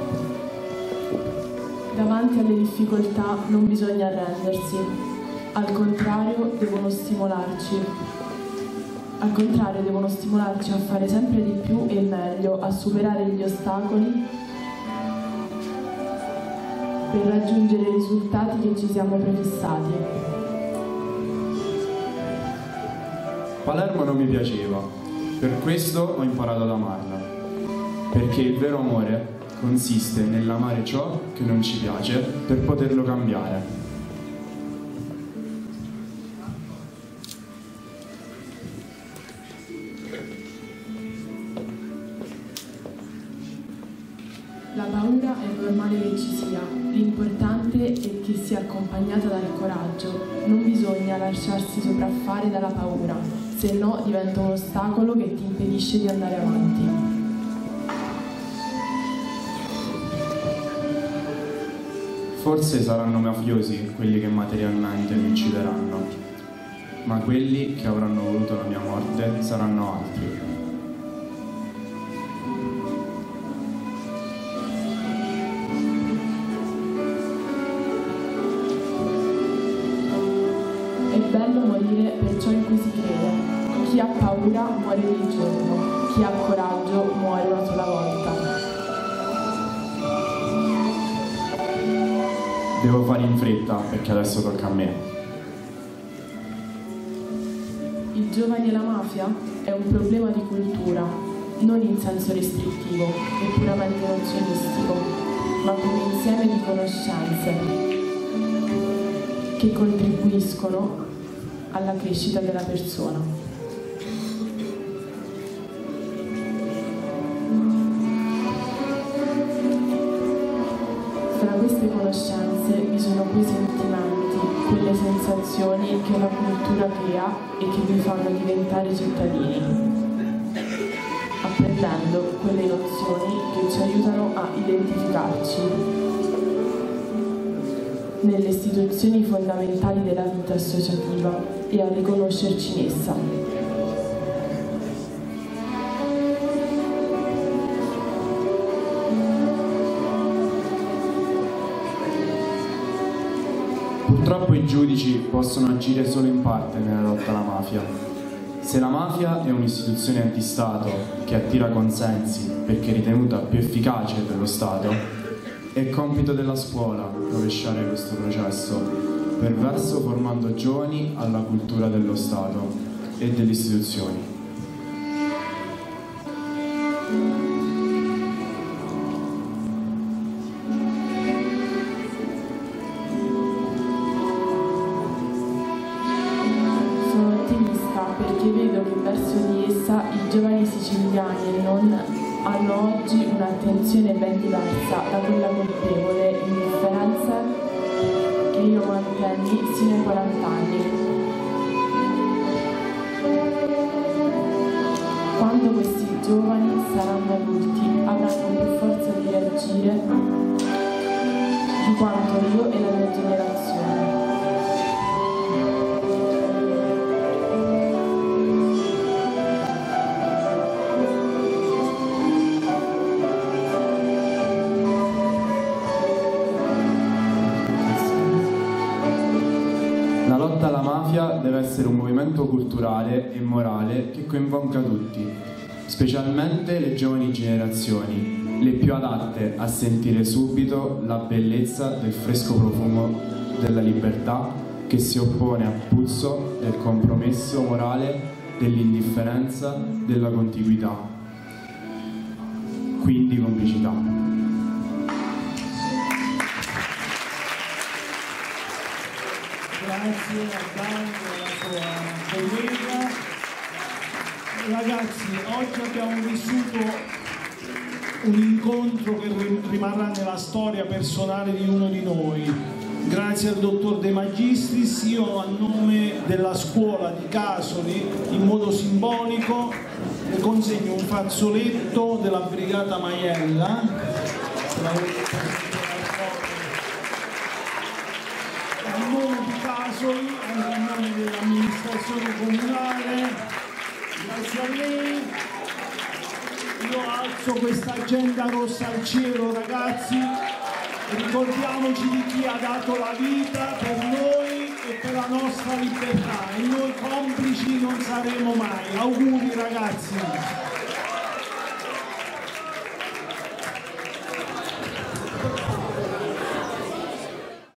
Davanti alle difficoltà non bisogna arrendersi, al contrario devono stimolarci a fare sempre di più e meglio, a superare gli ostacoli per raggiungere i risultati che ci siamo prefissati. Palermo non mi piaceva, per questo ho imparato ad amarla, perché il vero amore consiste nell'amare ciò che non ci piace per poterlo cambiare. La paura è normale che ci sia, l'importante è che sia accompagnata dal coraggio. Non bisogna lasciarsi sopraffare dalla paura, se no diventa un ostacolo che ti impedisce di andare avanti. Forse saranno mafiosi quelli che materialmente mi uccideranno, ma quelli che avranno voluto la mia morte saranno altri. È bello morire per ciò in cui si crede. Chi ha paura muore ogni giorno, chi ha coraggio muore una sola volta. Devo fare in fretta perché adesso tocca a me. I giovani e la mafia è un problema di cultura, non in senso restrittivo e puramente nozionistico, ma come insieme di conoscenze che contribuiscono alla crescita della persona. Tra queste conoscenze vi sono quei sentimenti, quelle sensazioni che la cultura crea e che vi fanno diventare cittadini, apprendendo quelle nozioni che ci aiutano a identificarci nelle istituzioni fondamentali della vita associativa e a riconoscerci in essa. Purtroppo i giudici possono agire solo in parte nella lotta alla mafia. Se la mafia è un'istituzione antistato che attira consensi perché ritenuta più efficace dello Stato, è compito della scuola rovesciare questo processo, perverso formando giovani alla cultura dello Stato e delle istituzioni. Perché vedo che verso di essa i giovani siciliani e non hanno oggi un'attenzione ben diversa da quella colpevole indifferenza che io mantenni sino ai 40 anni. Quando questi giovani saranno adulti avranno più forza di reagire di quanto io e la mia generazione. La lotta alla mafia deve essere un movimento culturale e morale che coinvolga tutti, specialmente le giovani generazioni, le più adatte a sentire subito la bellezza del fresco profumo della libertà che si oppone al puzzo del compromesso morale, dell'indifferenza, della contiguità, quindi complicità. Grazie a Dani e alla sua collega. Ragazzi, oggi abbiamo vissuto un incontro che rimarrà nella storia personale di uno di noi. Grazie al dottor De Magistris, io a nome della scuola di Casoli, in modo simbolico, le consegno un fazzoletto della Brigata Maiella. A nome di Casoli Casoli, anche in nome dell'amministrazione comunale, grazie a lei. Io alzo questa agenda rossa al cielo, ragazzi, ricordiamoci di chi ha dato la vita per noi e per la nostra libertà, e noi complici non saremo mai. Auguri ragazzi!